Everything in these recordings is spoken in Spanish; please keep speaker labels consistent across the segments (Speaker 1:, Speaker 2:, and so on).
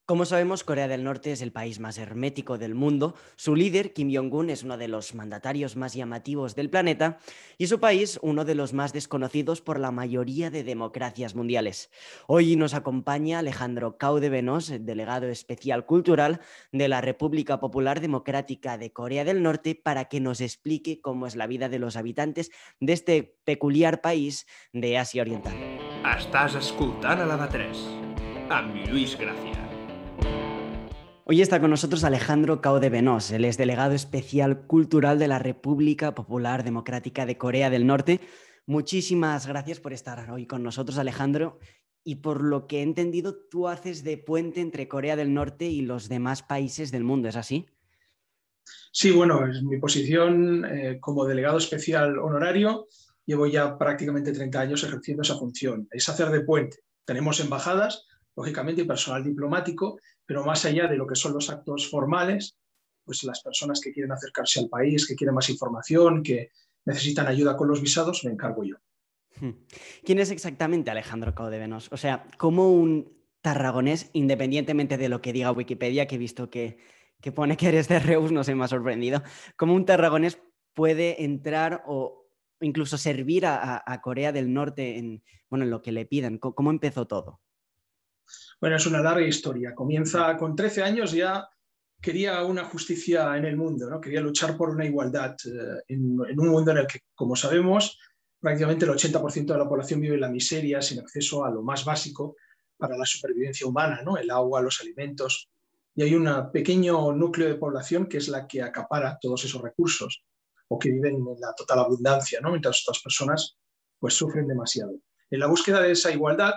Speaker 1: Como sabemos, Corea del Norte es el país más hermético del mundo, su líder, Kim Jong-un, es uno de los mandatarios más llamativos del planeta y su país uno de los más desconocidos por la mayoría de democracias mundiales. Hoy nos acompaña Alejandro Caudevenos, delegado especial cultural de la República Popular Democrática de Corea del Norte, para que nos explique cómo es la vida de los habitantes de este peculiar país de Asia Oriental.
Speaker 2: Estàs escoltant a la de 3, amb Lluís Gràcia.
Speaker 1: Hoy está con nosotros Alejandro Caudevenos, él es delegado especial cultural de la República Popular Democrática de Corea del Norte. Muchísimas gracias por estar hoy con nosotros, Alejandro. Y por lo que he entendido, tú haces de puente entre Corea del Norte y los demás países del mundo, ¿es así?
Speaker 3: Sí, bueno, es mi posición como delegado especial honorario. Llevo ya prácticamente 30 años ejerciendo esa función. Es hacer de puente. Tenemos embajadas, lógicamente, y personal diplomático, pero más allá de lo que son los actos formales, pues las personas que quieren acercarse al país, que quieren más información, que necesitan ayuda con los visados, me encargo yo.
Speaker 1: ¿Quién es exactamente Alejandro Caudevenos? O sea, ¿cómo un tarragonés, independientemente de lo que diga Wikipedia, que he visto que pone que eres de Reus, no sé, me ha sorprendido, cómo un tarragonés puede entrar o incluso servir a Corea del Norte en lo que le pidan? ¿Cómo empezó todo?
Speaker 3: Bueno, es una larga historia. Comienza con 13 años, ya quería una justicia en el mundo, ¿no? Quería luchar por una igualdad en un mundo en el que, como sabemos, prácticamente el 80% de la población vive en la miseria, sin acceso a lo más básico para la supervivencia humana, ¿no? El agua, los alimentos. Y hay un pequeño núcleo de población que es la que acapara todos esos recursos o que viven en la total abundancia, ¿no? Mientras otras personas pues, sufren demasiado. En la búsqueda de esa igualdad,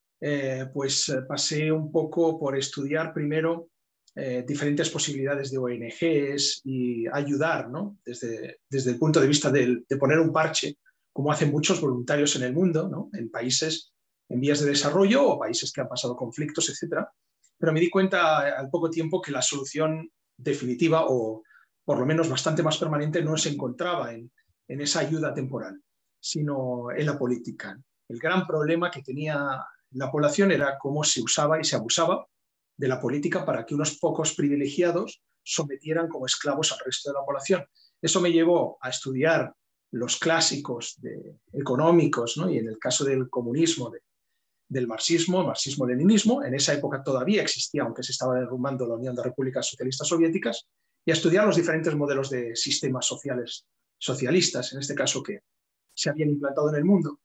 Speaker 3: pasé un poco por estudiar primero diferentes posibilidades de ONGs y ayudar, ¿no? desde el punto de vista de poner un parche, como hacen muchos voluntarios en el mundo, ¿no? En países en vías de desarrollo o países que han pasado conflictos, etcétera. Pero me di cuenta al poco tiempo que la solución definitiva o por lo menos bastante más permanente no se encontraba en esa ayuda temporal, sino en la política. El gran problema que tenía la población era cómo se usaba y se abusaba de la política para que unos pocos privilegiados sometieran como esclavos al resto de la población. Eso me llevó a estudiar los clásicos económicos, ¿no? Y en el caso del comunismo, del marxismo-leninismo, en esa época todavía existía, aunque se estaba derrumbando la Unión de Repúblicas Socialistas Soviéticas, y a estudiar los diferentes modelos de sistemas socialistas, en este caso, que se habían implantado en el mundo.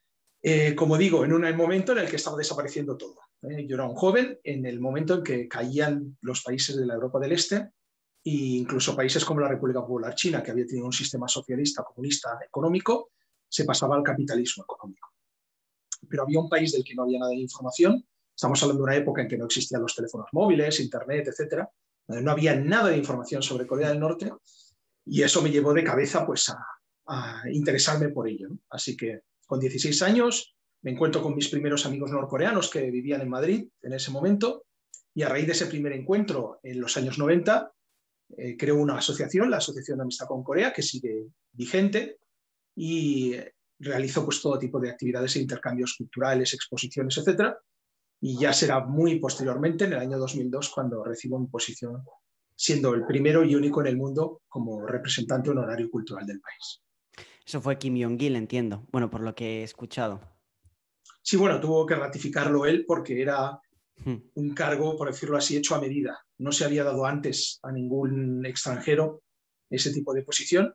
Speaker 3: Como digo, en un momento en el que estaba desapareciendo todo. Yo era un joven en el momento en que caían los países de la Europa del Este e incluso países como la República Popular China, que había tenido un sistema socialista, comunista, económico, se pasaba al capitalismo económico. Pero había un país del que no había nada de información. Estamos hablando de una época en que no existían los teléfonos móviles, internet, etcétera. No había nada de información sobre Corea del Norte y eso me llevó de cabeza pues, a interesarme por ello, ¿no? Así que con 16 años me encuentro con mis primeros amigos norcoreanos que vivían en Madrid en ese momento y a raíz de ese primer encuentro en los años 90 creo una asociación, la Asociación de Amistad con Corea, que sigue vigente y realizo pues todo tipo de actividades e intercambios culturales, exposiciones, etcétera. Y ya será muy posteriormente, en el año 2002, cuando recibo mi posición siendo el primero y único en el mundo como representante honorario cultural del país.
Speaker 1: Eso fue Kim Jong-il, entiendo. Bueno, por lo que he escuchado.
Speaker 3: Sí, bueno, tuvo que ratificarlo él porque era un cargo, por decirlo así, hecho a medida. No se había dado antes a ningún extranjero ese tipo de posición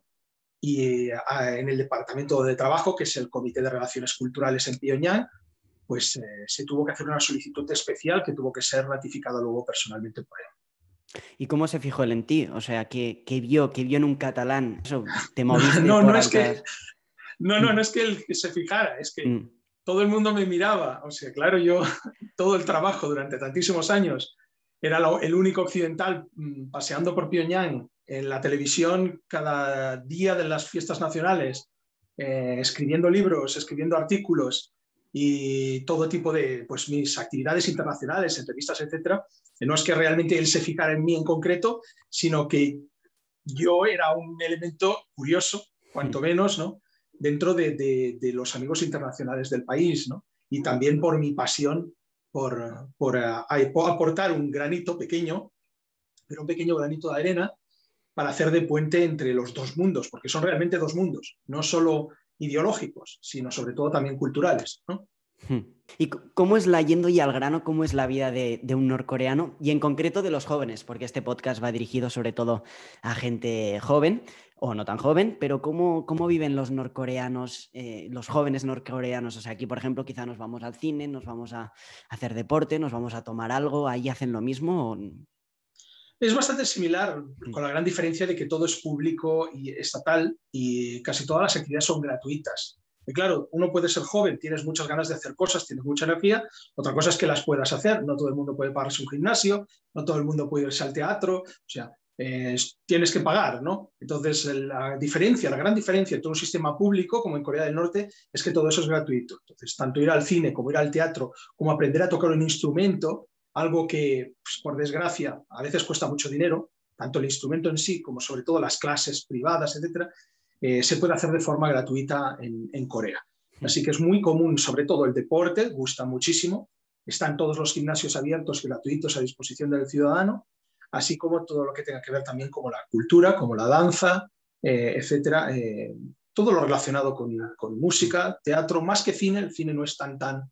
Speaker 3: y en el Departamento de Trabajo, que es el Comité de Relaciones Culturales en Pyongyang, pues se tuvo que hacer una solicitud especial que tuvo que ser ratificada luego personalmente por él.
Speaker 1: ¿Y cómo se fijó él en ti? O sea, ¿qué vio en un catalán? Eso, ¿te moviste
Speaker 3: No,
Speaker 1: por
Speaker 3: no es
Speaker 1: altas...?
Speaker 3: no es que él se fijara, es que todo el mundo me miraba. O sea, claro, yo todo el trabajo durante tantísimos años era el único occidental paseando por Pyongyang en la televisión cada día de las fiestas nacionales, escribiendo libros, escribiendo artículos y todo tipo de pues, mis actividades internacionales, entrevistas, etcétera. No es que realmente él se fijara en mí en concreto, sino que yo era un elemento curioso, cuanto menos, ¿no? Dentro de los amigos internacionales del país, ¿no? Y también por mi pasión por aportar un granito pequeño, pero un pequeño granito de arena para hacer de puente entre los dos mundos, porque son realmente dos mundos, no solo ideológicos, sino sobre todo también culturales, ¿no?
Speaker 1: ¿Y cómo es yendo y al grano, cómo es la vida de un norcoreano y en concreto de los jóvenes? Porque este podcast va dirigido sobre todo a gente joven o no tan joven, pero ¿cómo viven los norcoreanos, los jóvenes norcoreanos? O sea, aquí, por ejemplo, quizá nos vamos al cine, nos vamos a hacer deporte, nos vamos a tomar algo, ¿ahí hacen lo mismo?
Speaker 3: Es bastante similar, con la gran diferencia de que todo es público y estatal y casi todas las actividades son gratuitas. Y claro, uno puede ser joven, tienes muchas ganas de hacer cosas, tienes mucha energía, otra cosa es que las puedas hacer. No todo el mundo puede pagarse un gimnasio, no todo el mundo puede irse al teatro, o sea, tienes que pagar, ¿no? Entonces, la gran diferencia entre un sistema público como en Corea del Norte es que todo eso es gratuito. Entonces, tanto ir al cine como ir al teatro, como aprender a tocar un instrumento, algo que, pues, por desgracia, a veces cuesta mucho dinero, tanto el instrumento en sí como sobre todo las clases privadas, etcétera, se puede hacer de forma gratuita en Corea. Así que es muy común, sobre todo el deporte, gusta muchísimo. Están todos los gimnasios abiertos y gratuitos a disposición del ciudadano, así como todo lo que tenga que ver también como la cultura, como la danza, etcétera. Todo lo relacionado con música, teatro, más que cine. El cine no es tan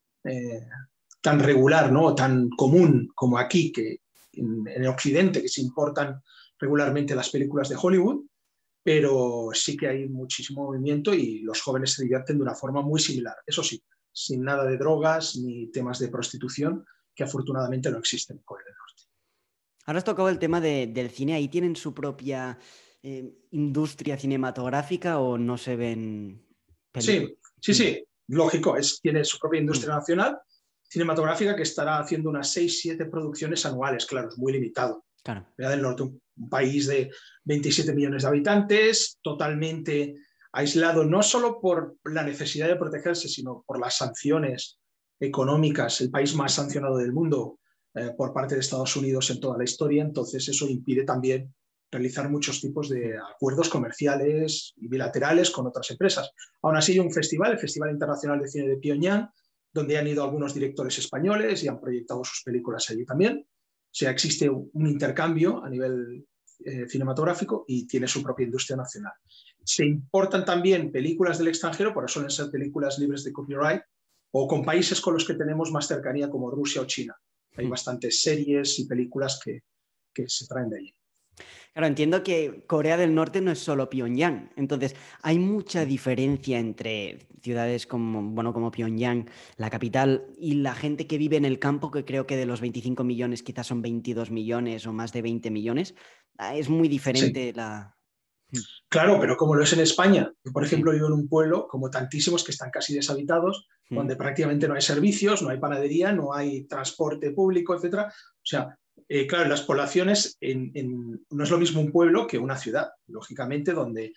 Speaker 3: regular, ¿no? Tan común como aquí, que en Occidente, que se importan regularmente las películas de Hollywood, pero sí que hay muchísimo movimiento y los jóvenes se divierten de una forma muy similar. Eso sí, sin nada de drogas ni temas de prostitución, que afortunadamente no existen en Corea del Norte.
Speaker 1: Ahora has tocado el tema del cine. ¿Ahí tienen su propia industria cinematográfica o no se ven películas?
Speaker 3: Sí, lógico, tiene su propia industria nacional cinematográfica que estará haciendo unas 6-7 producciones anuales. Claro, es muy limitado.
Speaker 1: Claro.
Speaker 3: Corea del Norte, un país de 27 millones de habitantes, totalmente aislado, no solo por la necesidad de protegerse, sino por las sanciones económicas, el país más sancionado del mundo por parte de Estados Unidos en toda la historia. Entonces eso impide también realizar muchos tipos de acuerdos comerciales y bilaterales con otras empresas. Aún así hay un festival, el Festival Internacional de Cine de Pyongyang, donde han ido algunos directores españoles y han proyectado sus películas allí también. O sea, existe un intercambio a nivel cinematográfico y tiene su propia industria nacional. Se importan también películas del extranjero, por eso suelen ser películas libres de copyright, o con países con los que tenemos más cercanía como Rusia o China. Hay bastantes series y películas que se traen de allí.
Speaker 1: Claro, entiendo que Corea del Norte no es solo Pyongyang. Entonces, hay mucha diferencia entre ciudades como Pyongyang, la capital, y la gente que vive en el campo, que creo que de los 25 millones quizás son 22 millones o más de 20 millones. Es muy diferente la...
Speaker 3: Claro, pero como lo es en España. Yo, por ejemplo, vivo en un pueblo, como tantísimos, que están casi deshabitados, donde prácticamente no hay servicios, no hay panadería, no hay transporte público, etcétera. O sea, claro, en las poblaciones no es lo mismo un pueblo que una ciudad, lógicamente, donde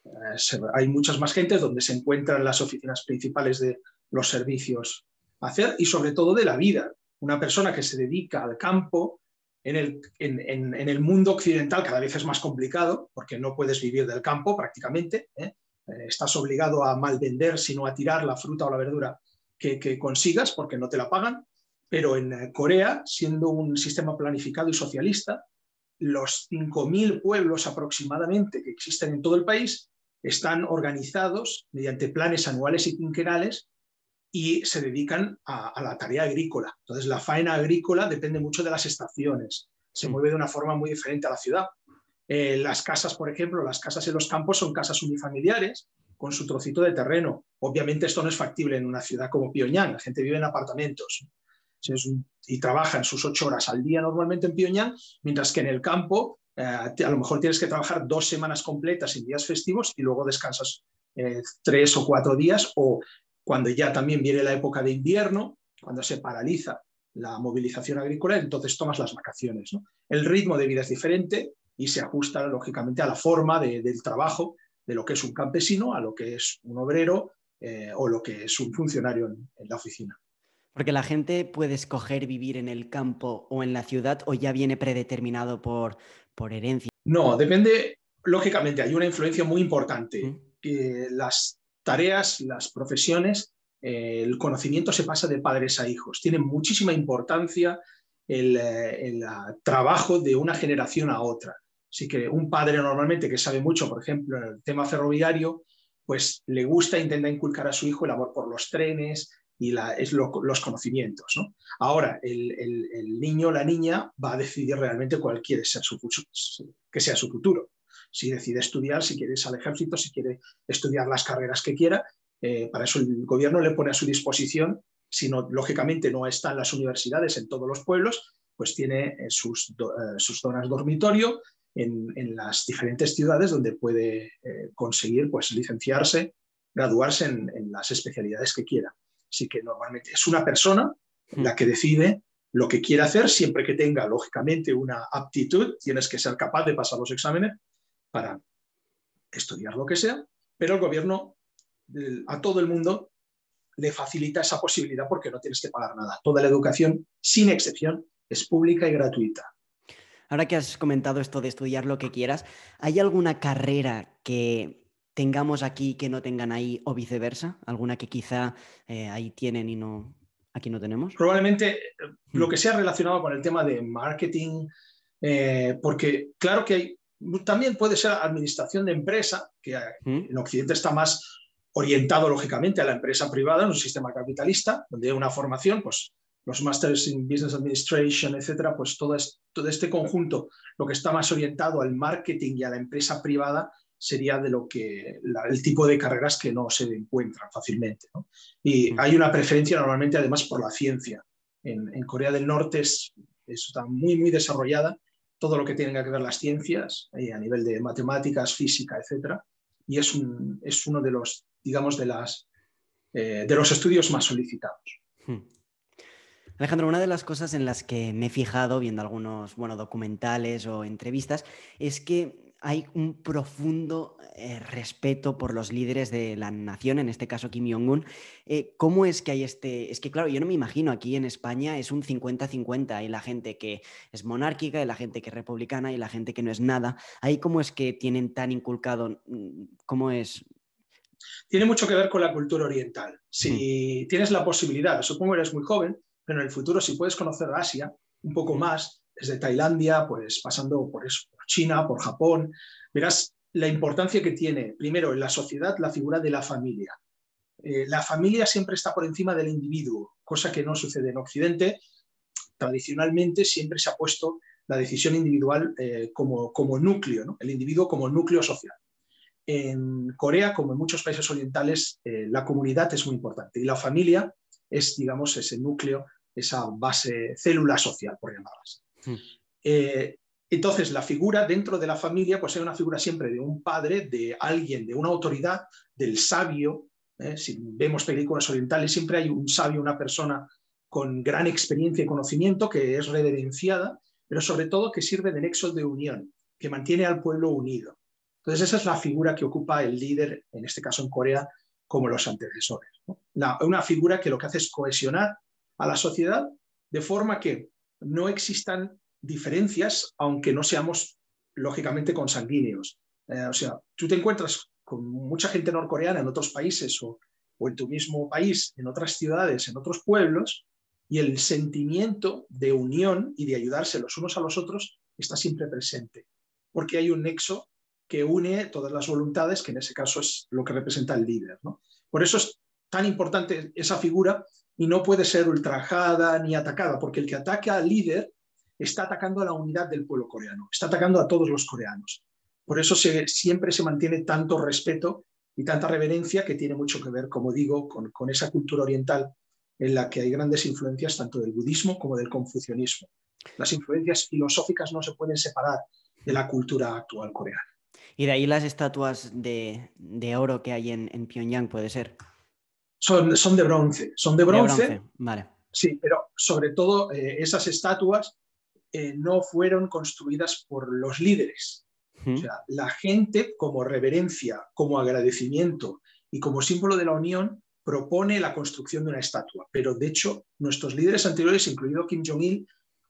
Speaker 3: hay muchas más gentes, donde se encuentran las oficinas principales de los servicios a hacer y sobre todo de la vida. Una persona que se dedica al campo en el mundo occidental cada vez es más complicado porque no puedes vivir del campo prácticamente. Estás obligado a malvender, sino a tirar la fruta o la verdura que consigas porque no te la pagan. Pero en Corea, siendo un sistema planificado y socialista, los 5.000 pueblos aproximadamente que existen en todo el país están organizados mediante planes anuales y quinquenales y se dedican a la tarea agrícola. Entonces, la faena agrícola depende mucho de las estaciones. Se mueve de una forma muy diferente a la ciudad. Las casas, por ejemplo, las casas en los campos son casas unifamiliares con su trocito de terreno. Obviamente esto no es factible en una ciudad como Pyongyang. La gente vive en apartamentos y trabajan sus 8 horas al día normalmente en Pyongyang, mientras que en el campo a lo mejor tienes que trabajar 2 semanas completas en días festivos y luego descansas 3 o 4 días, o cuando ya también viene la época de invierno, cuando se paraliza la movilización agrícola, entonces tomas las vacaciones, ¿no? El ritmo de vida es diferente y se ajusta lógicamente a la forma del trabajo de lo que es un campesino, a lo que es un obrero o lo que es un funcionario en la oficina.
Speaker 1: Porque la gente puede escoger vivir en el campo o en la ciudad o ya viene predeterminado por herencia.
Speaker 3: No, depende, lógicamente hay una influencia muy importante. Las tareas, las profesiones el conocimiento se pasa de padres a hijos. Tiene muchísima importancia el trabajo de una generación a otra. Así que un padre normalmente que sabe mucho, por ejemplo, en el tema ferroviario, pues le gusta, intenta inculcar a su hijo el amor por los trenes y los conocimientos, ¿no? Ahora, el niño o la niña va a decidir realmente cuál quiere ser que sea su futuro. Si decide estudiar, si quiere irse al ejército, si quiere estudiar las carreras que quiera, para eso el gobierno le pone a su disposición. Si no, lógicamente no está en las universidades en todos los pueblos, pues tiene sus zonas dormitorio en las diferentes ciudades donde puede conseguir pues, licenciarse, graduarse en las especialidades que quiera. Así que normalmente es una persona la que decide lo que quiere hacer, siempre que tenga, lógicamente, una aptitud. Tienes que ser capaz de pasar los exámenes para estudiar lo que sea, pero el gobierno a todo el mundo le facilita esa posibilidad porque no tienes que pagar nada. Toda la educación, sin excepción, es pública y gratuita.
Speaker 1: Ahora que has comentado esto de estudiar lo que quieras, ¿hay alguna carrera que tengamos aquí que no tengan ahí o viceversa? ¿Alguna que quizá ahí tienen y no aquí no tenemos?
Speaker 3: Probablemente lo que sea relacionado con el tema de marketing, porque claro que también puede ser administración de empresa, que en Occidente está más orientado lógicamente a la empresa privada, en un sistema capitalista, donde hay una formación, pues los Masters in Business Administration, etcétera, pues todo este conjunto, lo que está más orientado al marketing y a la empresa privada, sería de lo que el tipo de carreras que no se encuentran fácilmente, ¿no? Y hay una preferencia normalmente además por la ciencia. En Corea del Norte está muy, muy desarrollada todo lo que tiene que ver las ciencias, a nivel de matemáticas, física, etcétera, y es uno de los, digamos, de los estudios más solicitados.
Speaker 1: Alejandro, una de las cosas en las que me he fijado viendo algunos, documentales o entrevistas es que hay un profundo respeto por los líderes de la nación, en este caso Kim Jong-un. ¿Cómo es que hay este...? Es que, claro, yo no me imagino, aquí en España es un 50-50, hay la gente que es monárquica, y la gente que es republicana, y la gente que no es nada. ¿Ahí cómo es que tienen tan inculcado? ¿Cómo es...?
Speaker 3: Tiene mucho que ver con la cultura oriental. Si tienes la posibilidad, supongo que eres muy joven, pero en el futuro si puedes conocer Asia un poco más, desde Tailandia, pues pasando por China, por Japón, verás la importancia que tiene, primero, en la sociedad, la figura de la familia. La familia siempre está por encima del individuo, cosa que no sucede en Occidente. Tradicionalmente siempre se ha puesto la decisión individual como núcleo, ¿no? El individuo como núcleo social. En Corea, como en muchos países orientales, la comunidad es muy importante y la familia es, digamos, ese núcleo, esa base, célula social, por llamarla así. Entonces, la figura dentro de la familia, pues hay una figura siempre de un padre, de alguien, de una autoridad, del sabio. Si vemos películas orientales, siempre hay un sabio, una persona con gran experiencia y conocimiento que es reverenciada, pero sobre todo que sirve de nexo de unión, que mantiene al pueblo unido. Entonces, esa es la figura que ocupa el líder, en este caso en Corea, como los antecesores, ¿no? Una figura que lo que hace es cohesionar a la sociedad de forma que no existan diferencias, aunque no seamos, lógicamente, consanguíneos. O sea, tú te encuentras con mucha gente norcoreana en otros países o en tu mismo país, en otras ciudades, en otros pueblos, y el sentimiento de unión y de ayudarse los unos a los otros está siempre presente, porque hay un nexo que une todas las voluntades, que en ese caso es lo que representa el líder, ¿no? Por eso es tan importante esa figura y no puede ser ultrajada ni atacada, porque el que ataca al líder está atacando a la unidad del pueblo coreano, está atacando a todos los coreanos. Por eso siempre se mantiene tanto respeto y tanta reverencia, que tiene mucho que ver, como digo, con esa cultura oriental en la que hay grandes influencias tanto del budismo como del confucianismo. Las influencias filosóficas no se pueden separar de la cultura actual coreana.
Speaker 1: Y de ahí las estatuas de oro que hay en Pyongyang, ¿puede ser?
Speaker 3: Son de bronce. Son de bronce.
Speaker 1: De bronce, vale.
Speaker 3: Sí, pero sobre todo esas estatuas no fueron construidas por los líderes. O sea, la gente, como reverencia, como agradecimiento y como símbolo de la unión, propone la construcción de una estatua. Pero de hecho, nuestros líderes anteriores, incluido Kim Jong-il,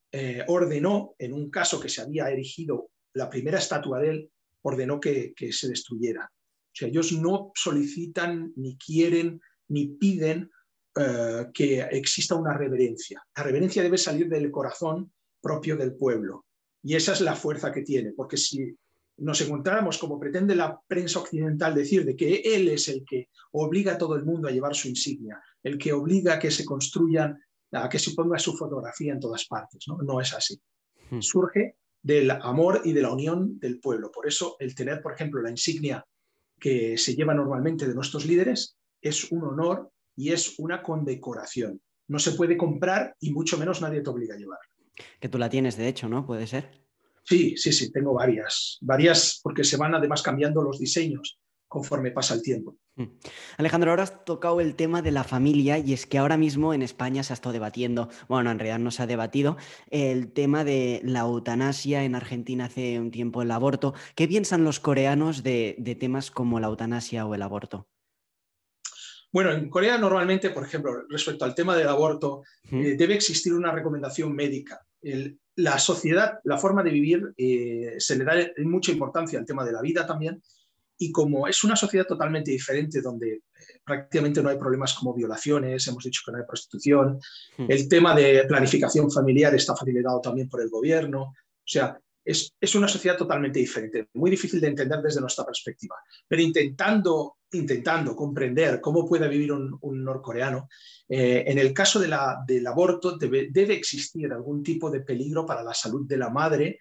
Speaker 3: ordenó, en un caso que se había erigido la primera estatua de él, ordenó que se destruyera. O sea, ellos no solicitan, ni quieren, ni piden que exista una reverencia. La reverencia debe salir del corazón propio del pueblo. Y esa es la fuerza que tiene, porque si nos encontráramos, como pretende la prensa occidental decir, de que él es el que obliga a todo el mundo a llevar su insignia, el que obliga a que se construyan, a que se ponga su fotografía en todas partes, ¿no? No es así. Surge del amor y de la unión del pueblo. Por eso el tener, por ejemplo, la insignia que se lleva normalmente de nuestros líderes es un honor y es una condecoración. No se puede comprar y mucho menos nadie te obliga a llevar.
Speaker 1: Que tú la tienes, de hecho, ¿no? ¿Puede ser?
Speaker 3: Sí, tengo varias porque se van además cambiando los diseños conforme pasa el tiempo.
Speaker 1: Alejandro, ahora has tocado el tema de la familia y es que ahora mismo en España se ha estado debatiendo, bueno, en realidad no se ha debatido, el tema de la eutanasia. En Argentina hace un tiempo el aborto. ¿Qué piensan los coreanos de temas como la eutanasia o el aborto?
Speaker 3: Bueno, en Corea normalmente, por ejemplo, respecto al tema del aborto, debe existir una recomendación médica. La sociedad, la forma de vivir, se le da mucha importancia al tema de la vida también. Y como es una sociedad totalmente diferente, donde prácticamente no hay problemas como violaciones, hemos dicho que no hay prostitución, el tema de planificación familiar está facilitado también por el gobierno. O sea, es una sociedad totalmente diferente, muy difícil de entender desde nuestra perspectiva. Pero intentando comprender cómo puede vivir un norcoreano, en el caso del aborto debe existir algún tipo de peligro para la salud de la madre,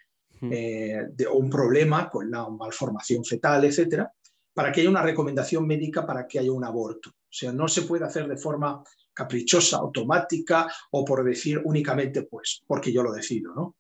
Speaker 3: o un problema con la malformación fetal, etcétera, para que haya una recomendación médica para que haya un aborto. O sea, no se puede hacer de forma caprichosa, automática o por decir únicamente pues porque yo lo decido, ¿no?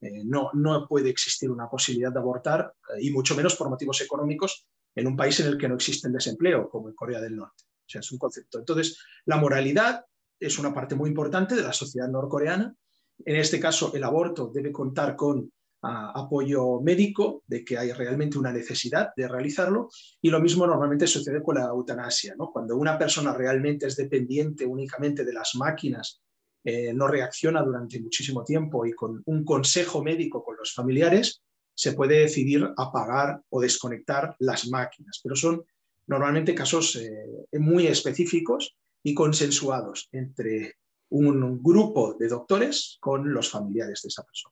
Speaker 3: No puede existir una posibilidad de abortar, y mucho menos por motivos económicos, en un país en el que no existe el desempleo, como en Corea del Norte. O sea, es un concepto. Entonces, la moralidad es una parte muy importante de la sociedad norcoreana. En este caso, el aborto debe contar con apoyo médico, de que hay realmente una necesidad de realizarlo, y lo mismo normalmente sucede con la eutanasia, ¿no? Cuando una persona realmente es dependiente únicamente de las máquinas, no reacciona durante muchísimo tiempo y con un consejo médico con los familiares se puede decidir apagar o desconectar las máquinas, pero son normalmente casos muy específicos y consensuados entre un grupo de doctores con los familiares de esa persona.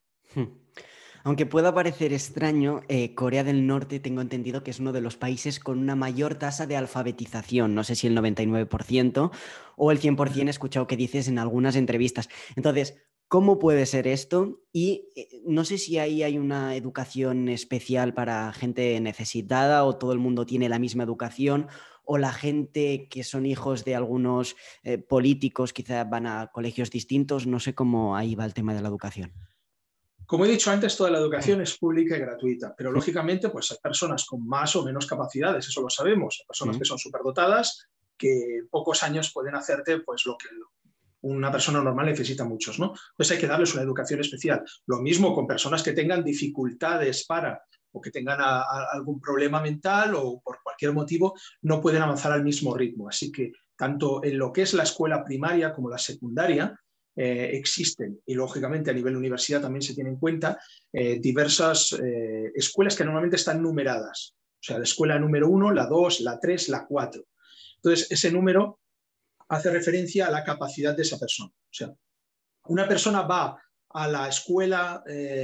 Speaker 1: Aunque pueda parecer extraño, Corea del Norte tengo entendido que es uno de los países con una mayor tasa de alfabetización. No sé si el 99% o el 100%, he escuchado que dices en algunas entrevistas. Entonces, ¿cómo puede ser esto? Y no sé si ahí hay una educación especial para gente necesitada o todo el mundo tiene la misma educación, o la gente que son hijos de algunos políticos quizás van a colegios distintos. No sé cómo ahí va el tema de la educación.
Speaker 3: Como he dicho antes, toda la educación es pública y gratuita, pero lógicamente pues hay personas con más o menos capacidades, eso lo sabemos. Hay personas que son superdotadas, que en pocos años pueden hacerte pues lo que una persona normal necesita muchos, ¿no? Pues hay que darles una educación especial. Lo mismo con personas que tengan dificultades o que tengan algún problema mental o por cualquier motivo no pueden avanzar al mismo ritmo. Así que tanto en lo que es la escuela primaria como la secundaria, existen, y lógicamente a nivel universidad también se tienen en cuenta diversas escuelas que normalmente están numeradas. O sea, la escuela número 1, la 2, la 3, la 4. Entonces, ese número hace referencia a la capacidad de esa persona. O sea, una persona va a la escuela,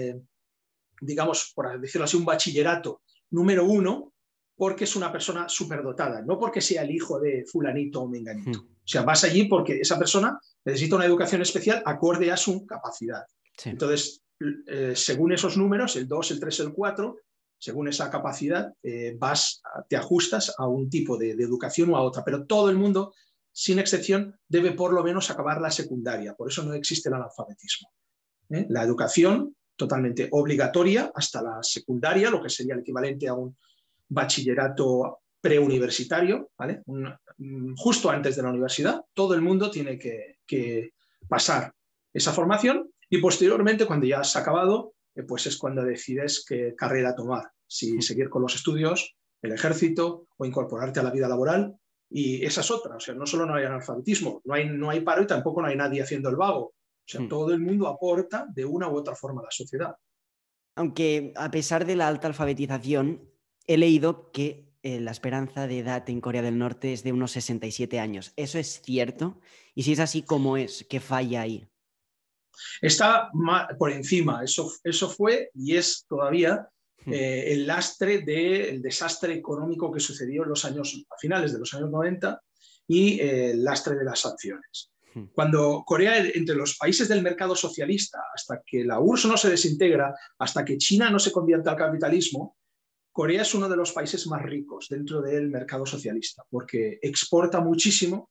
Speaker 3: digamos, por decirlo así, un bachillerato número 1, porque es una persona superdotada, no porque sea el hijo de fulanito o menganito. O sea, vas allí porque esa persona necesita una educación especial acorde a su capacidad. Sí. Entonces, según esos números, el 2, el 3, el 4, según esa capacidad, te ajustas a un tipo de educación o a otra, pero todo el mundo, sin excepción, debe por lo menos acabar la secundaria. Por eso no existe el analfabetismo. La educación totalmente obligatoria hasta la secundaria, lo que sería el equivalente a un bachillerato preuniversitario, ¿vale? Justo antes de la universidad, todo el mundo tiene que pasar esa formación, y posteriormente, cuando ya has acabado, pues es cuando decides qué carrera tomar, si seguir con los estudios, el ejército o incorporarte a la vida laboral. Y esa es otra, o sea, no solo no hay analfabetismo, no hay paro y tampoco no hay nadie haciendo el vago. O sea, todo el mundo aporta de una u otra forma a la sociedad.
Speaker 1: Aunque a pesar de la alta alfabetización, he leído que la esperanza de edad en Corea del Norte es de unos 67 años. ¿Eso es cierto? Y si es así, ¿cómo es? ¿Qué falla ahí?
Speaker 3: Está por encima, eso fue y es todavía el lastre del desastre económico que sucedió en los años, a finales de los años 90 y el lastre de las sanciones. Cuando Corea, entre los países del mercado socialista, hasta que la URSS no se desintegra, hasta que China no se convierte al capitalismo, Corea es uno de los países más ricos dentro del mercado socialista, porque exporta muchísimo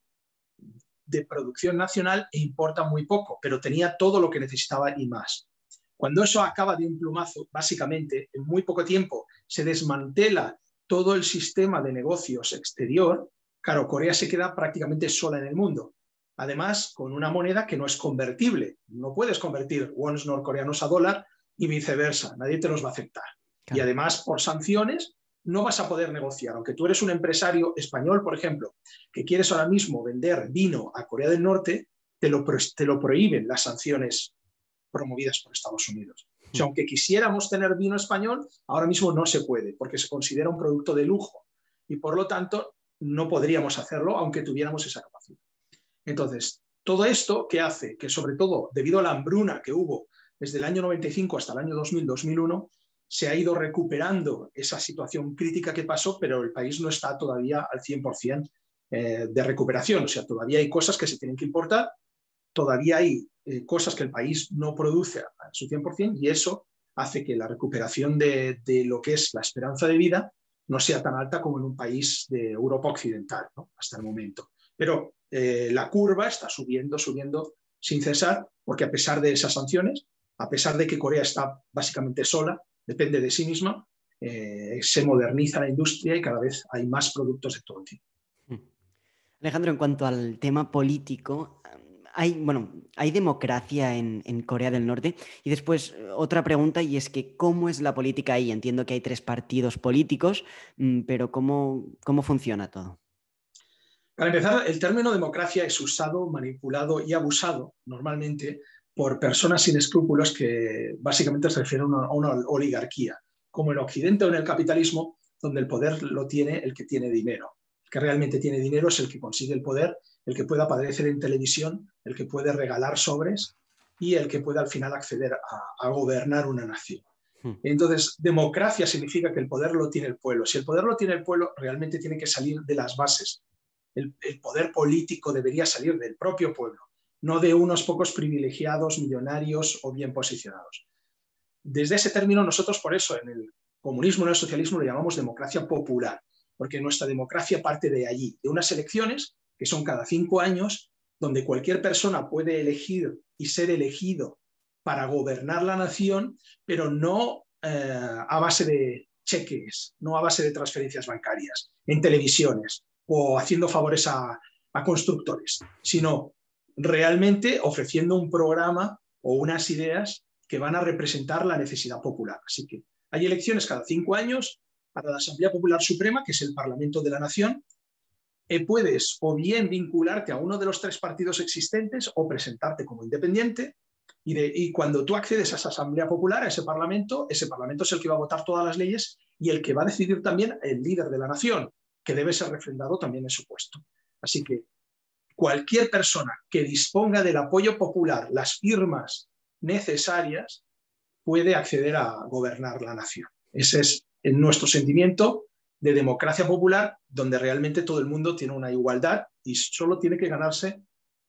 Speaker 3: de producción nacional e importa muy poco, pero tenía todo lo que necesitaba y más. Cuando eso acaba de un plumazo, básicamente, en muy poco tiempo se desmantela todo el sistema de negocios exterior, claro, Corea se queda prácticamente sola en el mundo. Además, con una moneda que no es convertible. No puedes convertir wones norcoreanos a dólar y viceversa. Nadie te los va a aceptar. Claro. Y además, por sanciones, no vas a poder negociar. Aunque tú eres un empresario español, por ejemplo, que quieres ahora mismo vender vino a Corea del Norte, te lo prohíben las sanciones promovidas por Estados Unidos. O sea, aunque quisiéramos tener vino español, ahora mismo no se puede, porque se considera un producto de lujo. Y por lo tanto, no podríamos hacerlo, aunque tuviéramos esa capacidad. Entonces, todo esto que hace que, sobre todo, debido a la hambruna que hubo desde el año 95 hasta el año 2000-2001, se ha ido recuperando esa situación crítica que pasó, pero el país no está todavía al 100% de recuperación. O sea, todavía hay cosas que se tienen que importar, todavía hay cosas que el país no produce a su 100% y eso hace que la recuperación de lo que es la esperanza de vida no sea tan alta como en un país de Europa Occidental, ¿no? Hasta el momento. Pero la curva está subiendo sin cesar, porque a pesar de esas sanciones, a pesar de que Corea está básicamente sola, depende de sí misma, se moderniza la industria y cada vez hay más productos de todo tipo.
Speaker 1: Alejandro, en cuanto al tema político, hay democracia en Corea del Norte. Y después otra pregunta, y es que ¿cómo es la política ahí? Entiendo que hay 3 partidos políticos, pero ¿cómo funciona todo?
Speaker 3: Para empezar, el término democracia es usado, manipulado y abusado normalmente por personas sin escrúpulos que básicamente se refieren a una oligarquía, como en Occidente o en el capitalismo, donde el poder lo tiene el que tiene dinero. El que realmente tiene dinero es el que consigue el poder, el que puede aparecer en televisión, el que puede regalar sobres y el que puede al final acceder a gobernar una nación. Entonces, democracia significa que el poder lo tiene el pueblo. Si el poder lo tiene el pueblo, realmente tiene que salir de las bases. El poder político debería salir del propio pueblo, no de unos pocos privilegiados, millonarios o bien posicionados. Desde ese término, nosotros por eso en el comunismo, en el socialismo, lo llamamos democracia popular, porque nuestra democracia parte de allí, de unas elecciones que son cada 5 años, donde cualquier persona puede elegir y ser elegido para gobernar la nación, pero no a base de cheques, no a base de transferencias bancarias, en televisiones o haciendo favores a constructores, sino realmente ofreciendo un programa o unas ideas que van a representar la necesidad popular. Así que hay elecciones cada 5 años para la Asamblea Popular Suprema, que es el Parlamento de la Nación. Puedes o bien vincularte a uno de los 3 partidos existentes o presentarte como independiente. Y cuando tú accedes a esa Asamblea Popular, a ese Parlamento es el que va a votar todas las leyes y el que va a decidir también el líder de la nación, que debe ser refrendado también en su puesto. Así que cualquier persona que disponga del apoyo popular, las firmas necesarias, puede acceder a gobernar la nación. Ese es nuestro sentimiento de democracia popular, donde realmente todo el mundo tiene una igualdad y solo tiene que ganarse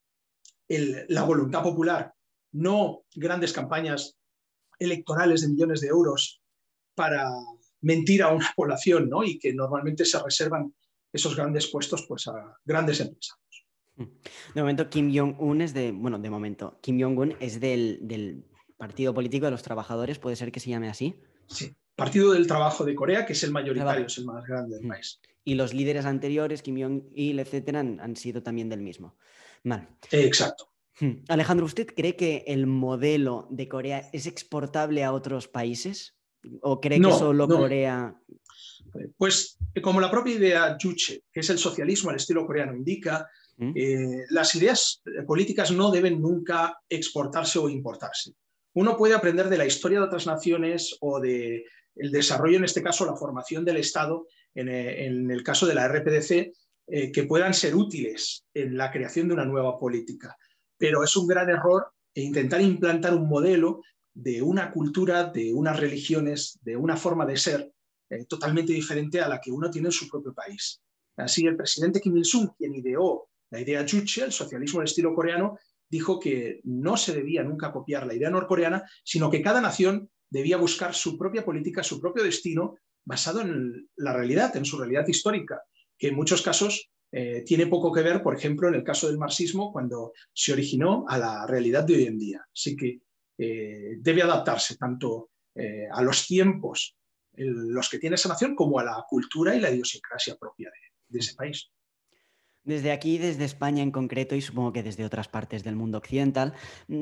Speaker 3: la voluntad popular, no grandes campañas electorales de millones de euros para mentir a una población, ¿no? Y que normalmente se reservan esos grandes puestos pues, a grandes empresarios.
Speaker 1: De momento, Kim Jong-un es Kim Jong-un es del Partido Político de los Trabajadores, ¿puede ser que se llame así?
Speaker 3: Sí, Partido del Trabajo de Corea, que es el mayoritario, es el más grande del país.
Speaker 1: Y los líderes anteriores, Kim Jong-il, etcétera, han sido también del mismo. Vale.
Speaker 3: Exacto.
Speaker 1: Alejandro, ¿usted cree que el modelo de Corea es exportable a otros países? ¿O cree que solo Corea...?
Speaker 3: Pues como la propia idea Juche, que es el socialismo al estilo coreano, indica, las ideas políticas no deben nunca exportarse o importarse. Uno puede aprender de la historia de otras naciones o del desarrollo, en este caso la formación del Estado, en el caso de la RPDC, que puedan ser útiles en la creación de una nueva política. Pero es un gran error intentar implantar un modelo de una cultura, de unas religiones, de una forma de ser totalmente diferente a la que uno tiene en su propio país. Así, el presidente Kim Il-sung, quien ideó la idea Juche, el socialismo de estilo coreano, dijo que no se debía nunca copiar la idea norcoreana, sino que cada nación debía buscar su propia política, su propio destino, basado en la realidad, en su realidad histórica, que en muchos casos tiene poco que ver, por ejemplo, en el caso del marxismo, cuando se originó a la realidad de hoy en día. Así que debe adaptarse tanto a los tiempos en los que tiene esa nación como a la cultura y la idiosincrasia propia de ese país.
Speaker 1: Desde aquí, desde España en concreto, y supongo que desde otras partes del mundo occidental,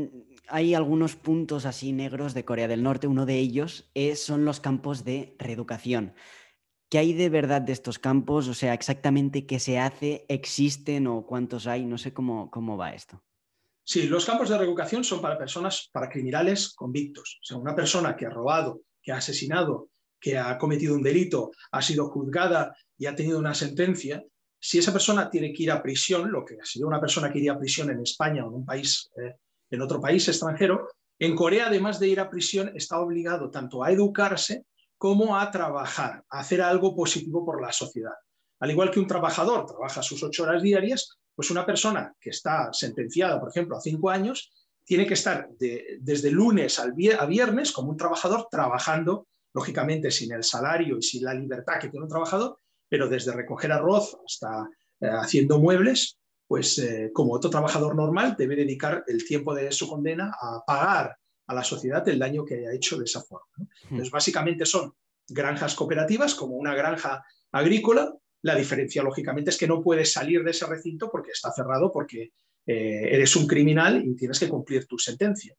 Speaker 1: hay algunos puntos así negros de Corea del Norte. Uno de ellos son los campos de reeducación. ¿Qué hay de verdad de estos campos? O sea, exactamente qué se hace, existen o cuántos hay, no sé cómo va esto.
Speaker 3: Sí, los campos de reeducación son para personas, para criminales convictos. O sea, una persona que ha robado, que ha asesinado, que ha cometido un delito, ha sido juzgada y ha tenido una sentencia. Si esa persona tiene que ir a prisión, lo que sería una persona que iría a prisión en España o en un país, en otro país extranjero, en Corea, además de ir a prisión, está obligado tanto a educarse como a trabajar, a hacer algo positivo por la sociedad. Al igual que un trabajador trabaja sus 8 horas diarias, pues una persona que está sentenciada, por ejemplo, a 5 años, tiene que estar desde lunes a viernes como un trabajador trabajando, lógicamente sin el salario y sin la libertad que tiene un trabajador, pero desde recoger arroz hasta haciendo muebles, pues como otro trabajador normal debe dedicar el tiempo de su condena a pagar a la sociedad el daño que haya hecho de esa forma, ¿no? Entonces, básicamente son granjas cooperativas, como una granja agrícola. La diferencia, lógicamente, es que no puedes salir de ese recinto porque está cerrado, porque eres un criminal y tienes que cumplir tu sentencia.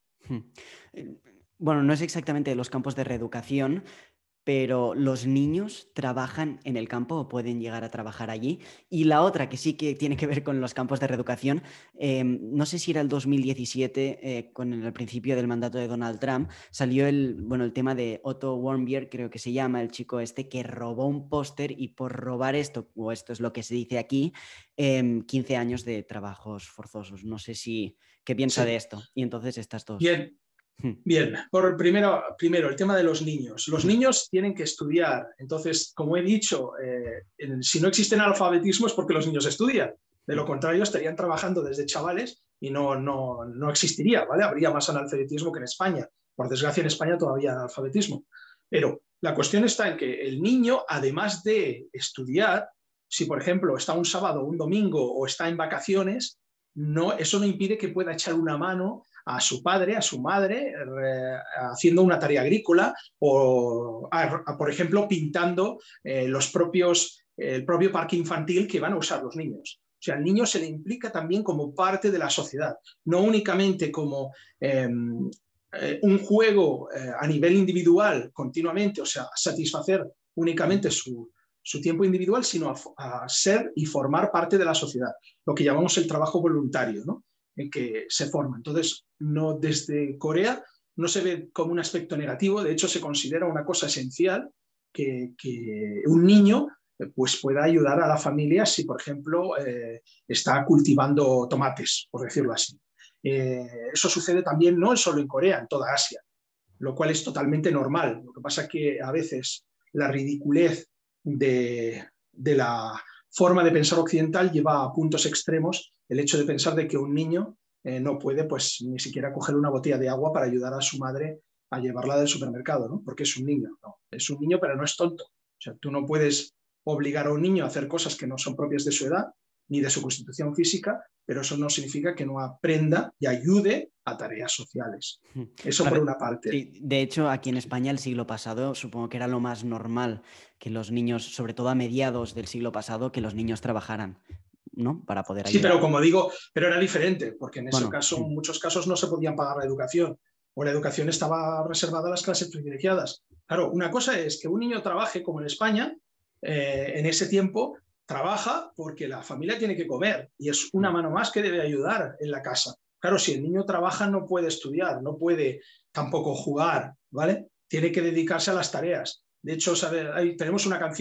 Speaker 1: Bueno, no es exactamente los campos de reeducación, pero los niños trabajan en el campo o pueden llegar a trabajar allí. Y la otra, que sí que tiene que ver con los campos de reeducación, no sé si era el 2017, con el principio del mandato de Donald Trump, salió el tema de Otto Warmbier, creo que se llama, el chico este, que robó un póster y por robar esto, o esto es lo que se dice aquí, 15 años de trabajos forzosos. No sé qué piensa de
Speaker 3: Sí.
Speaker 1: esto. Y entonces estas dos.
Speaker 3: Bien. Bien, primero, el tema de los niños. Los niños tienen que estudiar. Entonces, como he dicho, si no existe alfabetismo es porque los niños estudian. De lo contrario, estarían trabajando desde chavales y no existiría, ¿vale? Habría más analfabetismo que en España. Por desgracia, en España todavía hay analfabetismo. Pero la cuestión está en que el niño, además de estudiar, si por ejemplo está un sábado o un domingo o está en vacaciones, eso no impide que pueda echar una mano a su padre, a su madre, haciendo una tarea agrícola o, por ejemplo, pintando el propio parque infantil que van a usar los niños. O sea, al niño se le implica también como parte de la sociedad, no únicamente como un juego a nivel individual continuamente, o sea, satisfacer únicamente su tiempo individual, sino a ser y formar parte de la sociedad, lo que llamamos el trabajo voluntario, ¿no? En que se forma. Entonces, desde Corea no se ve como un aspecto negativo, de hecho se considera una cosa esencial que un niño pues pueda ayudar a la familia si, por ejemplo, está cultivando tomates, por decirlo así. Eso sucede también no solo en Corea, en toda Asia, lo cual es totalmente normal. Lo que pasa es que a veces la ridiculez de la forma de pensar occidental lleva a puntos extremos el hecho de pensar de que un niño no puede pues ni siquiera coger una botella de agua para ayudar a su madre a llevarla del supermercado, ¿no? Porque es un niño. No, es un niño, pero no es tonto. O sea, tú no puedes obligar a un niño a hacer cosas que no son propias de su edad ni de su constitución física, pero eso no significa que no aprenda y ayude a tareas sociales. Eso por una parte.
Speaker 1: Sí, de hecho, aquí en España el siglo pasado supongo que era lo más normal que los niños, sobre todo a mediados del siglo pasado, que los niños trabajaran, ¿no? Para poder ayudar.
Speaker 3: Sí, pero como digo, pero era diferente, porque en ese caso, en muchos casos no se podían pagar la educación, o la educación estaba reservada a las clases privilegiadas. Claro, una cosa es que un niño trabaje, como en España, en ese tiempo trabaja porque la familia tiene que comer y es una mano más que debe ayudar en la casa. Claro, si el niño trabaja no puede estudiar, no puede tampoco jugar, ¿vale? Tiene que dedicarse a las tareas. De hecho, tenemos una canción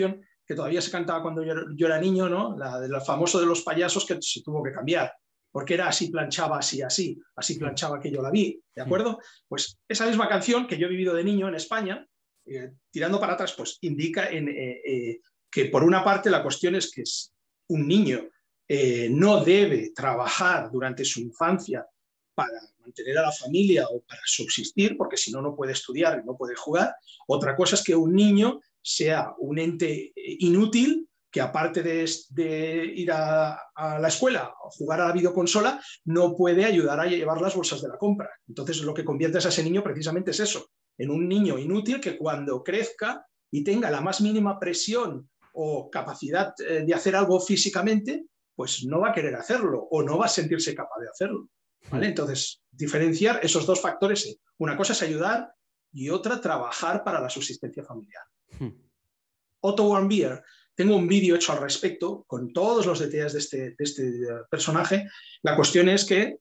Speaker 3: que todavía se cantaba cuando yo era niño, ¿no? Del famoso de los payasos que se tuvo que cambiar, porque era así planchaba, así planchaba que yo la vi, ¿de acuerdo? Pues esa misma canción que yo he vivido de niño en España, tirando para atrás, pues indica que por una parte la cuestión es que un niño no debe trabajar durante su infancia para mantener a la familia o para subsistir, porque si no, no puede estudiar y no puede jugar. Otra cosa es que un niño sea un ente inútil que aparte de ir a la escuela o jugar a la videoconsola, no puede ayudar a llevar las bolsas de la compra. Entonces lo que convierte a ese niño precisamente es eso, en un niño inútil que cuando crezca y tenga la más mínima presión o capacidad de hacer algo físicamente, pues no va a querer hacerlo o no va a sentirse capaz de hacerlo. ¿Vale? Entonces, diferenciar esos dos factores. Una cosa es ayudar y otra trabajar para la subsistencia familiar. Otto Warmbier, tengo un vídeo hecho al respecto con todos los detalles de este personaje. La cuestión es que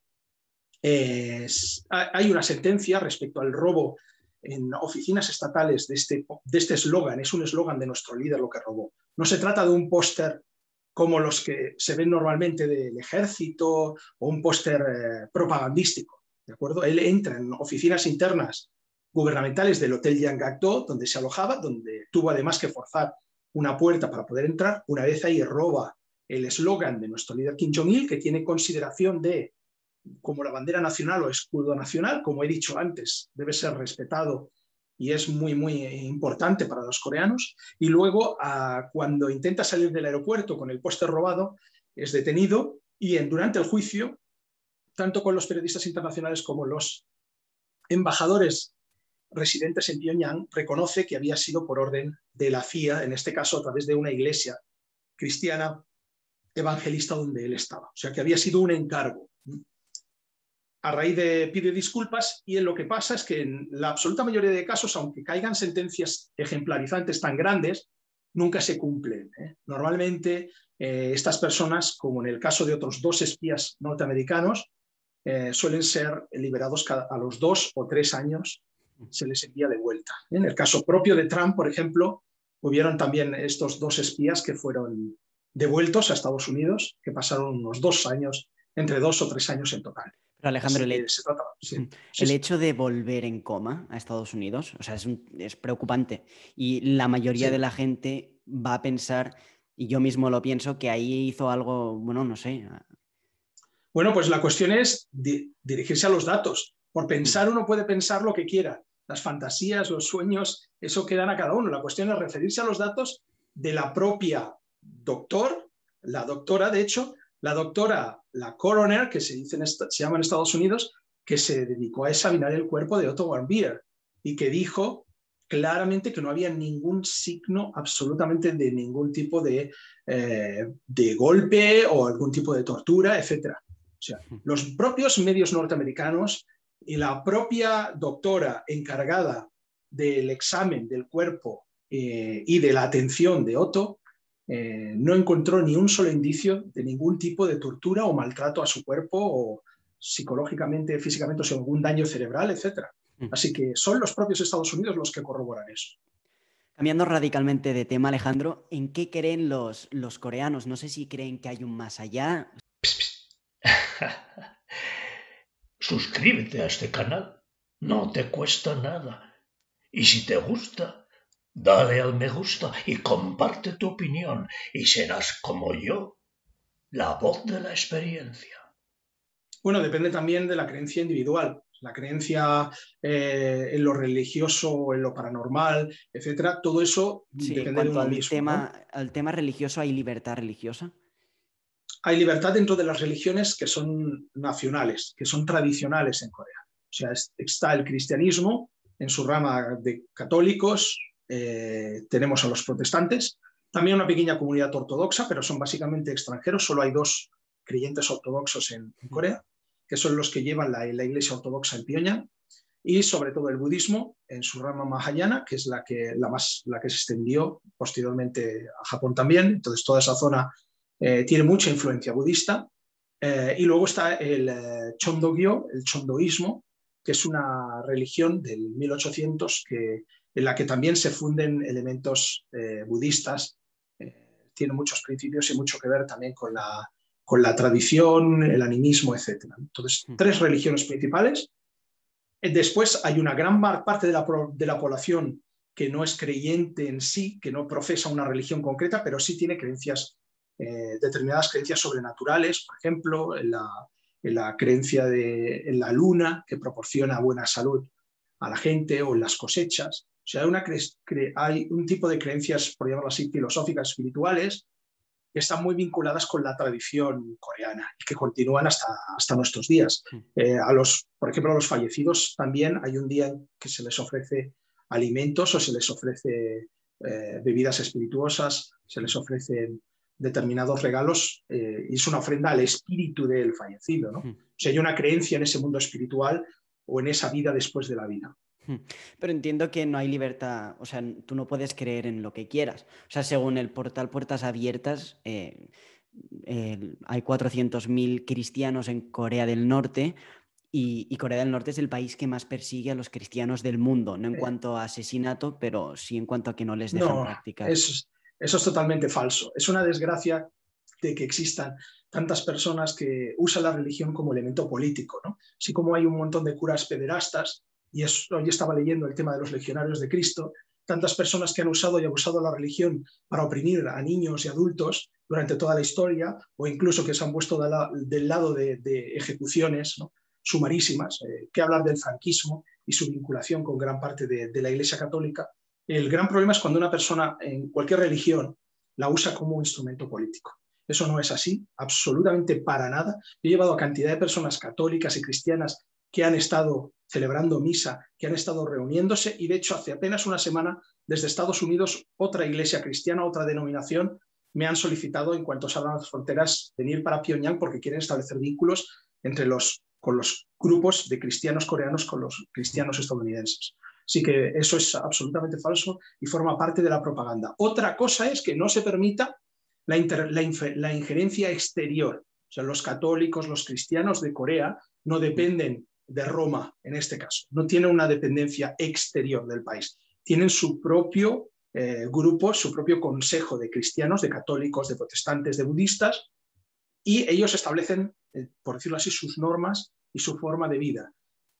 Speaker 3: hay una sentencia respecto al robo en oficinas estatales de este eslogan. Es un eslogan de nuestro líder lo que robó. No se trata de un póster como los que se ven normalmente del ejército o un póster propagandístico, ¿de acuerdo? Él entra en oficinas internas gubernamentales del Hotel Jean Cocteau, donde se alojaba, donde tuvo además que forzar una puerta para poder entrar. Una vez ahí roba el eslogan de nuestro líder Kim Jong-il, que tiene consideración de como la bandera nacional o escudo nacional, como he dicho antes, debe ser respetado y es muy, muy importante para los coreanos. Y luego, cuando intenta salir del aeropuerto con el póster robado, es detenido y durante el juicio, tanto con los periodistas internacionales como los embajadores residentes en Pyongyang, reconoce que había sido por orden de la CIA, en este caso a través de una iglesia cristiana evangelista donde él estaba. O sea, que había sido un encargo. A raíz de pide disculpas y lo que pasa es que en la absoluta mayoría de casos, aunque caigan sentencias ejemplarizantes tan grandes, nunca se cumplen. Normalmente estas personas, como en el caso de otros 2 espías norteamericanos, suelen ser liberados a los 2 o 3 años, se les envía de vuelta. En el caso propio de Trump, por ejemplo, hubieron también estos 2 espías que fueron devueltos a Estados Unidos, que pasaron unos 2 años, entre 2 o 3 años en total.
Speaker 1: Pero Alejandro,
Speaker 3: el
Speaker 1: hecho de volver en coma a Estados Unidos, o sea, es preocupante. Y la mayoría de la gente va a pensar, y yo mismo lo pienso, que ahí hizo algo, bueno, no sé.
Speaker 3: Bueno, pues la cuestión es dirigirse a los datos. Por pensar uno puede pensar lo que quiera. Las fantasías, los sueños, eso quedan a cada uno. La cuestión es referirse a los datos de la propia la doctora, de hecho, la coroner, que se llama en Estados Unidos, que se dedicó a examinar el cuerpo de Otto Warmbier y que dijo claramente que no había ningún signo absolutamente de ningún tipo de golpe o algún tipo de tortura, etc. O sea, los propios medios norteamericanos y la propia doctora encargada del examen del cuerpo y de la atención de Otto no encontró ni un solo indicio de ningún tipo de tortura o maltrato a su cuerpo o psicológicamente, físicamente, o sea, algún daño cerebral, etc. Así que son los propios Estados Unidos los que corroboran eso.
Speaker 1: Cambiando radicalmente de tema, Alejandro, ¿en qué creen los coreanos? No sé si creen que hay un más allá.
Speaker 4: Suscríbete a este canal, no te cuesta nada. Y si te gusta, dale al me gusta y comparte tu opinión y serás como yo, la voz de la experiencia.
Speaker 3: Bueno, depende también de la creencia individual. La creencia en lo religioso o en lo paranormal, etcétera, todo eso depende de uno mismo. ¿No?
Speaker 1: Al tema religioso, ¿hay libertad religiosa?
Speaker 3: Hay libertad dentro de las religiones que son nacionales, que son tradicionales en Corea. O sea, está el cristianismo en su rama de católicos, tenemos a los protestantes, también una pequeña comunidad ortodoxa, pero son básicamente extranjeros, solo hay 2 creyentes ortodoxos en Corea, que son los que llevan la iglesia ortodoxa en Pyongyang, y sobre todo el budismo en su rama mahayana, que es la que se extendió posteriormente a Japón también. Entonces toda esa zona tiene mucha influencia budista. Y luego está el Chondogyo, el chondoísmo, que es una religión del 1800 en la que también se funden elementos budistas tiene muchos principios y mucho que ver también con la tradición, el animismo, etc. Entonces, 3 religiones principales. Después hay una gran parte de la población que no es creyente en sí, que no profesa una religión concreta, pero sí tiene creencias, determinadas creencias sobrenaturales, por ejemplo, en la creencia en la luna, que proporciona buena salud a la gente, o en las cosechas. O sea, hay un tipo de creencias, por llamarlo así, filosóficas, espirituales, que están muy vinculadas con la tradición coreana y que continúan hasta nuestros días. Por ejemplo, a los fallecidos también hay un día en que se les ofrece alimentos o se les ofrece bebidas espirituosas, se les ofrecen determinados regalos y es una ofrenda al espíritu del fallecido, ¿no? O sea, hay una creencia en ese mundo espiritual o en esa vida después de la vida.
Speaker 1: Pero entiendo que no hay libertad, o sea, tú no puedes creer en lo que quieras. O sea, según el portal Puertas Abiertas, hay 400.000 cristianos en Corea del Norte y Corea del Norte es el país que más persigue a los cristianos del mundo, no en cuanto a asesinato, pero sí en cuanto a que no les dejan practicar.
Speaker 3: Eso es totalmente falso. Es una desgracia de que existan tantas personas que usan la religión como elemento político, ¿no? Así como hay un montón de curas pederastas, y hoy estaba leyendo el tema de los legionarios de Cristo, tantas personas que han usado y abusado la religión para oprimir a niños y adultos durante toda la historia, o incluso que se han puesto del lado de ejecuciones, ¿no?, sumarísimas, que hablar del franquismo y su vinculación con gran parte de la Iglesia Católica. El gran problema es cuando una persona en cualquier religión la usa como instrumento político. Eso no es así, absolutamente para nada. Yo he llevado a cantidad de personas católicas y cristianas que han estado celebrando misa, que han estado reuniéndose, y de hecho hace apenas una semana desde Estados Unidos otra iglesia cristiana, otra denominación, me han solicitado, en cuanto se abran las fronteras, venir para Pyongyang porque quieren establecer vínculos con los grupos de cristianos coreanos con los cristianos estadounidenses. Así que eso es absolutamente falso y forma parte de la propaganda. Otra cosa es que no se permita la injerencia exterior. O sea, los católicos, los cristianos de Corea no dependen de Roma en este caso. No tienen una dependencia exterior del país. Tienen su propio grupo, su propio consejo de cristianos, de católicos, de protestantes, de budistas, y ellos establecen, por decirlo así, sus normas y su forma de vida.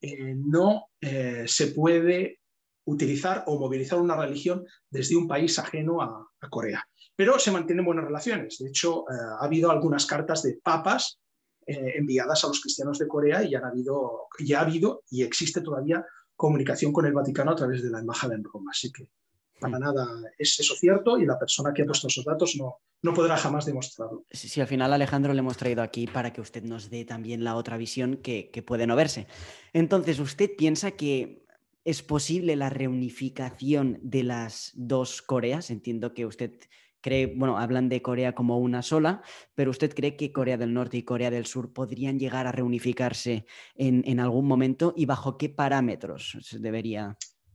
Speaker 3: No se puede utilizar o movilizar una religión desde un país ajeno a Corea. Pero se mantienen buenas relaciones. De hecho, ha habido algunas cartas de papas enviadas a los cristianos de Corea y ya ha habido y existe todavía comunicación con el Vaticano a través de la embajada en Roma. Así que para nada es eso cierto, y la persona que ha puesto esos datos no podrá jamás demostrarlo.
Speaker 1: Sí, al final, Alejandro, le hemos traído aquí para que usted nos dé también la otra visión que puede no verse. Entonces, ¿usted piensa que es posible la reunificación de las dos Coreas? Entiendo que usted cree, bueno, hablan de Corea como una sola, pero ¿usted cree que Corea del Norte y Corea del Sur podrían llegar a reunificarse en algún momento, y bajo qué parámetros se debería?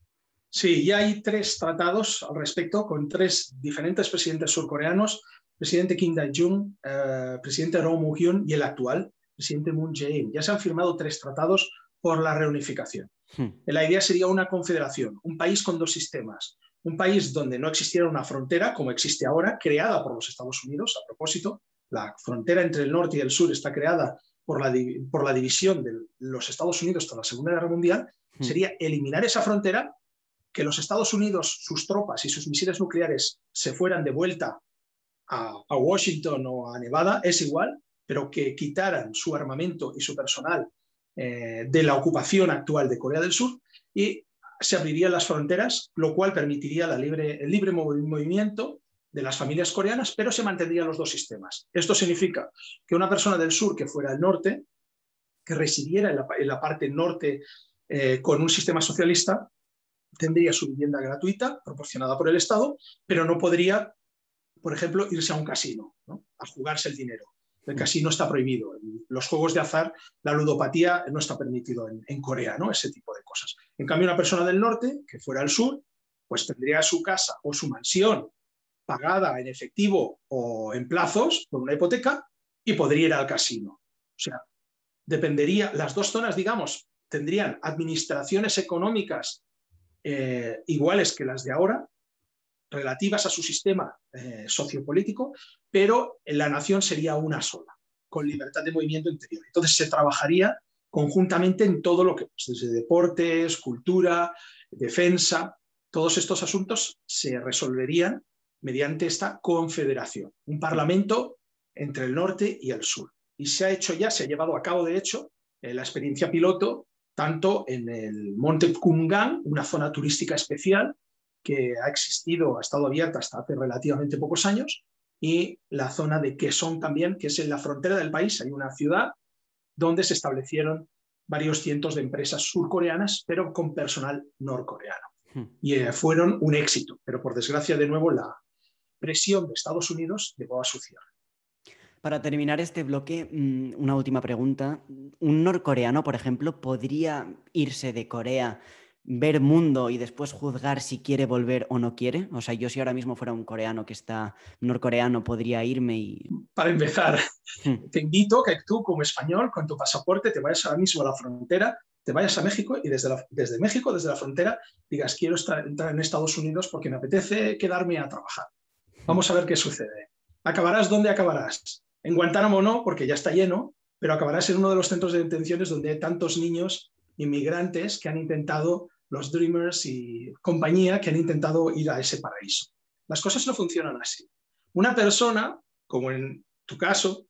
Speaker 3: Sí, ya hay 3 tratados al respecto con 3 diferentes presidentes surcoreanos: presidente Kim Dae-jung, presidente Roh Moo-hyun y el actual presidente Moon Jae-in. Ya se han firmado 3 tratados por la reunificación. La idea sería una confederación, un país con 2 sistemas, un país donde no existiera una frontera como existe ahora, creada por los Estados Unidos. A propósito, la frontera entre el norte y el sur está creada por la división de los Estados Unidos tras la Segunda Guerra Mundial. Sería eliminar esa frontera, que los Estados Unidos, sus tropas y sus misiles nucleares se fueran de vuelta a Washington o a Nevada, es igual, pero que quitaran su armamento y su personal de la ocupación actual de Corea del Sur, y se abrirían las fronteras, lo cual permitiría el libre movimiento de las familias coreanas, pero se mantendrían los 2 sistemas. Esto significa que una persona del sur que fuera al norte, que residiera en la parte norte con un sistema socialista, tendría su vivienda gratuita, proporcionada por el Estado, pero no podría, por ejemplo, irse a un casino, ¿no?, a jugarse el dinero. El casino está prohibido. Los juegos de azar, la ludopatía no está permitido en Corea, ¿no?, ese tipo de cosas. En cambio, una persona del norte que fuera al sur, pues tendría su casa o su mansión pagada en efectivo o en plazos por una hipoteca y podría ir al casino. O sea, dependería, las 2 zonas, digamos, tendrían administraciones económicas iguales que las de ahora, relativas a su sistema sociopolítico, pero la nación sería una sola, con libertad de movimiento interior. Entonces se trabajaría conjuntamente en todo lo que, pues, desde deportes, cultura, defensa, todos estos asuntos se resolverían mediante esta confederación, un parlamento entre el norte y el sur. Y se ha llevado a cabo, de hecho, la experiencia piloto, tanto en el Monte Kumgang, una zona turística especial que ha existido, ha estado abierta hasta hace relativamente pocos años, y la zona de Kaesong también, que es en la frontera del país. Hay una ciudad donde se establecieron varios cientos de empresas surcoreanas, pero con personal norcoreano. Y fueron un éxito, pero por desgracia, de nuevo, la presión de Estados Unidos llevó a su cierre.
Speaker 1: Para terminar este bloque, una última pregunta. ¿Un norcoreano, por ejemplo, podría irse de Corea, ver mundo y después juzgar si quiere volver o no quiere? O sea, yo si ahora mismo fuera un coreano que está norcoreano, podría irme y...
Speaker 3: Para empezar, te invito a que tú, como español, con tu pasaporte, te vayas ahora mismo a la frontera, te vayas a México y desde México, desde la frontera, digas, quiero entrar en Estados Unidos porque me apetece quedarme a trabajar. Vamos a ver qué sucede. ¿Acabarás dónde acabarás? En Guantánamo no, porque ya está lleno, pero acabarás en uno de los centros de detenciones donde hay tantos niños inmigrantes que han intentado, los Dreamers y compañía, que han intentado ir a ese paraíso. Las cosas no funcionan así. Una persona, como en tu caso,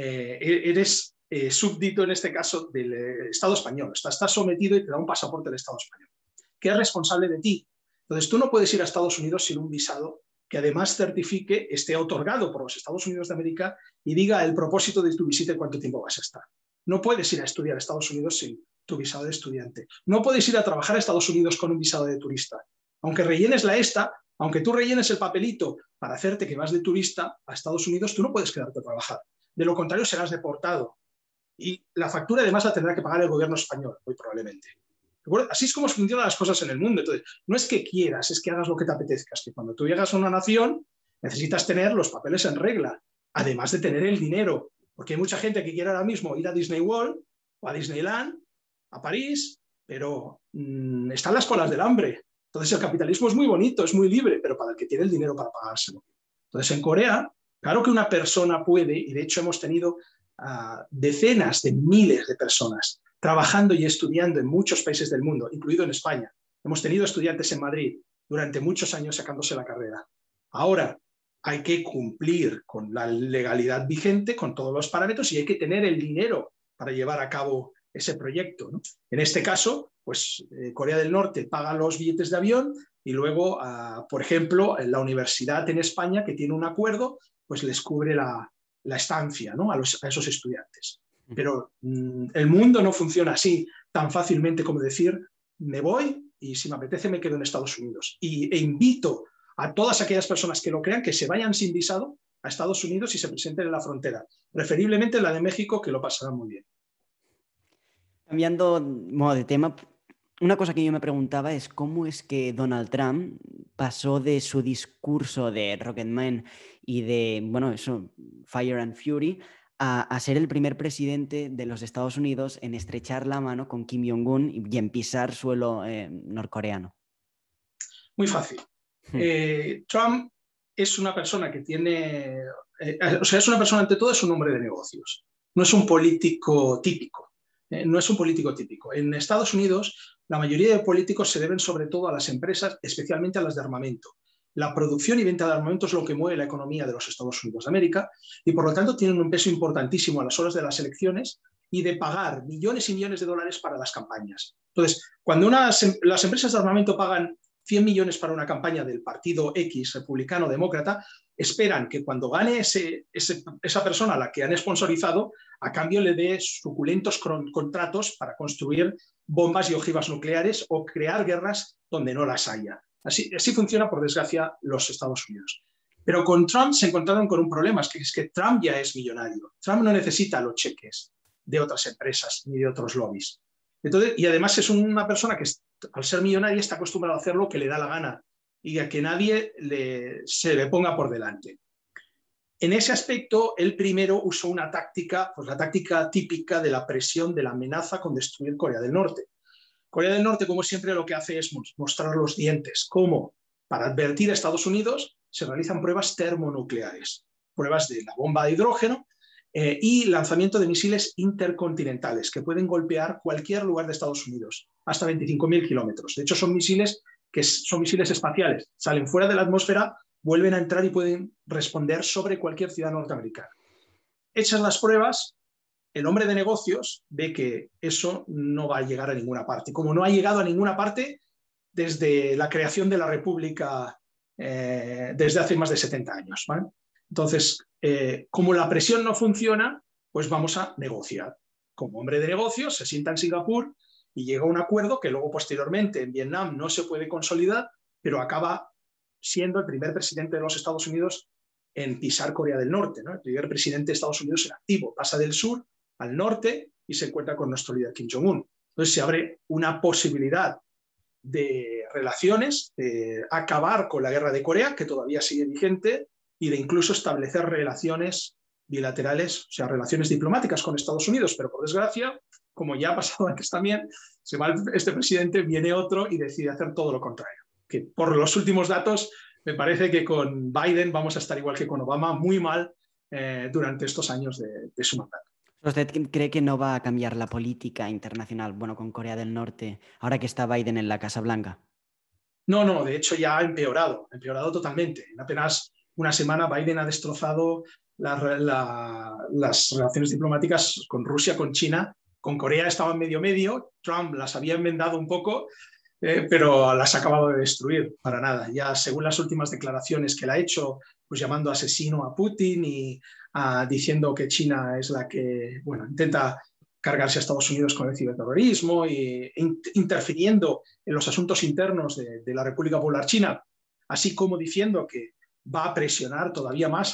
Speaker 3: eres súbdito en este caso del Estado español. Estás sometido y te da un pasaporte del Estado español, que es responsable de ti. Entonces tú no puedes ir a Estados Unidos sin un visado que además certifique, esté otorgado por los Estados Unidos de América y diga el propósito de tu visita y cuánto tiempo vas a estar. No puedes ir a estudiar a Estados Unidos sin tu visado de estudiante. No puedes ir a trabajar a Estados Unidos con un visado de turista. Aunque rellenes la ESTA, aunque tú rellenes el papelito para hacerte que vas de turista a Estados Unidos, tú no puedes quedarte a trabajar. De lo contrario, serás deportado. Y la factura además la tendrá que pagar el gobierno español, muy probablemente. Así es como funcionan las cosas en el mundo. Entonces, no es que quieras, es que hagas lo que te apetezca. Es que cuando tú llegas a una nación, necesitas tener los papeles en regla, además de tener el dinero. Porque hay mucha gente que quiere ahora mismo ir a Disney World o a Disneyland, a París, pero están las colas del hambre. Entonces, el capitalismo es muy bonito, es muy libre, pero para el que tiene el dinero para pagárselo. Entonces, en Corea, claro que una persona puede, y de hecho hemos tenido decenas de miles de personas trabajando y estudiando en muchos países del mundo, incluido en España. Hemos tenido estudiantes en Madrid durante muchos años sacándose la carrera. Ahora hay que cumplir con la legalidad vigente, con todos los parámetros, y hay que tener el dinero para llevar a cabo ese proyecto, ¿no? En este caso, pues Corea del Norte paga los billetes de avión y luego, por ejemplo, la universidad en España, que tiene un acuerdo, pues les cubre la estancia, ¿no? a esos estudiantes. Pero el mundo no funciona así tan fácilmente como decir, me voy y si me apetece me quedo en Estados Unidos. E invito a todas aquellas personas que lo crean que se vayan sin visado a Estados Unidos y se presenten en la frontera, preferiblemente la de México, que lo pasarán muy bien.
Speaker 1: Cambiando de tema, una cosa que yo me preguntaba es cómo es que Donald Trump pasó de su discurso de Rocketman y de, bueno, eso, Fire and Fury, a ser el primer presidente de los Estados Unidos en estrechar la mano con Kim Jong-un y en pisar suelo norcoreano.
Speaker 3: Muy fácil. Trump es una persona que tiene... es una persona, ante todo, es un hombre de negocios. No es un político típico. No es un político típico. En Estados Unidos, la mayoría de políticos se deben sobre todo a las empresas, especialmente a las de armamento. La producción y venta de armamento es lo que mueve la economía de los Estados Unidos de América y, por lo tanto, tienen un peso importantísimo a las horas de las elecciones y de pagar millones y millones de dólares para las campañas. Entonces, cuando las empresas de armamento pagan 100 millones para una campaña del partido X, republicano, demócrata, esperan que cuando gane esa persona a la que han sponsorizado, a cambio le dé suculentos contratos para construir bombas y ojivas nucleares o crear guerras donde no las haya. Así funciona, por desgracia, los Estados Unidos. Pero con Trump se encontraron con un problema, es que Trump ya es millonario. Trump no necesita los cheques de otras empresas ni de otros lobbies. Entonces, y además es una persona que, al ser millonaria, está acostumbrado a hacer lo que le da la gana y a que nadie se le ponga por delante. En ese aspecto, él primero usó una táctica, pues la táctica típica de la presión, de la amenaza con destruir Corea del Norte. Corea del Norte, como siempre, lo que hace es mostrar los dientes. ¿Cómo? para advertir a Estados Unidos, se realizan pruebas termonucleares, pruebas de la bomba de hidrógeno y lanzamiento de misiles intercontinentales que pueden golpear cualquier lugar de Estados Unidos, hasta 25.000 kilómetros. De hecho, son misiles espaciales, salen fuera de la atmósfera, vuelven a entrar y pueden responder sobre cualquier ciudad norteamericana. Hechas las pruebas, el hombre de negocios ve que eso no va a llegar a ninguna parte, como no ha llegado a ninguna parte desde la creación de la República desde hace más de 70 años, ¿vale? Entonces, como la presión no funciona, pues vamos a negociar. Como hombre de negocios, se sienta en Singapur y llega a un acuerdo que luego posteriormente en Vietnam no se puede consolidar, pero acaba siendo el primer presidente de los Estados Unidos en pisar Corea del Norte, ¿no? El primer presidente de Estados Unidos en activo. Pasa del sur al norte y se encuentra con nuestro líder Kim Jong-un. Entonces se abre una posibilidad de relaciones, de acabar con la guerra de Corea, que todavía sigue vigente, y de incluso establecer relaciones bilaterales, o sea, relaciones diplomáticas con Estados Unidos, pero por desgracia, como ya ha pasado antes también, se va este presidente, viene otro y decide hacer todo lo contrario. Que por los últimos datos, me parece que con Biden vamos a estar igual que con Obama, muy mal durante estos años de su mandato.
Speaker 1: ¿Usted cree que no va a cambiar la política internacional, bueno, con Corea del Norte, ahora que está Biden en la Casa Blanca?
Speaker 3: No, de hecho ya ha empeorado totalmente. En apenas una semana Biden ha destrozado las relaciones diplomáticas con Rusia, con China. Con Corea estaban medio, Trump las había enmendado un poco, pero las ha acabado de destruir para nada. Ya según las últimas declaraciones que él ha hecho, pues llamando asesino a Putin y diciendo que China es la que, bueno, intenta cargarse a Estados Unidos con el ciberterrorismo e interfiriendo en los asuntos internos de la República Popular China, así como diciendo que va a presionar todavía más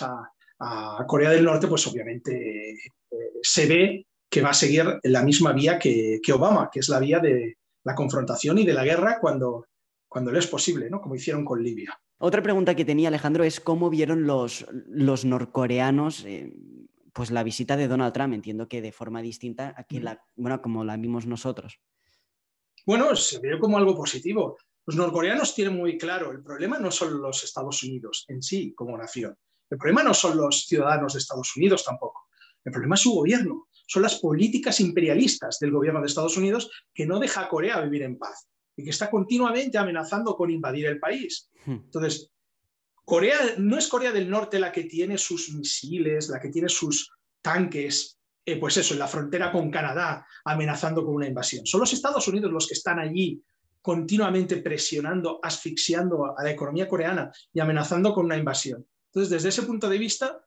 Speaker 3: a Corea del Norte, pues obviamente se ve que va a seguir la misma vía que Obama, que es la vía de la confrontación y de la guerra cuando le es posible, ¿no? Como hicieron con Libia.
Speaker 1: Otra pregunta que tenía, Alejandro, es cómo vieron los norcoreanos pues la visita de Donald Trump. Entiendo que de forma distinta a que como la vimos nosotros.
Speaker 3: Bueno, se vio como algo positivo. Los norcoreanos tienen muy claro, el problema no son los Estados Unidos en sí como nación. El problema no son los ciudadanos de Estados Unidos tampoco. El problema es su gobierno. Son las políticas imperialistas del gobierno de Estados Unidos que no deja a Corea vivir en paz y que está continuamente amenazando con invadir el país. Entonces, Corea no es Corea del Norte la que tiene sus misiles, la que tiene sus tanques, pues eso, en la frontera con Canadá, amenazando con una invasión. Son los Estados Unidos los que están allí continuamente presionando, asfixiando a la economía coreana y amenazando con una invasión. Entonces, desde ese punto de vista,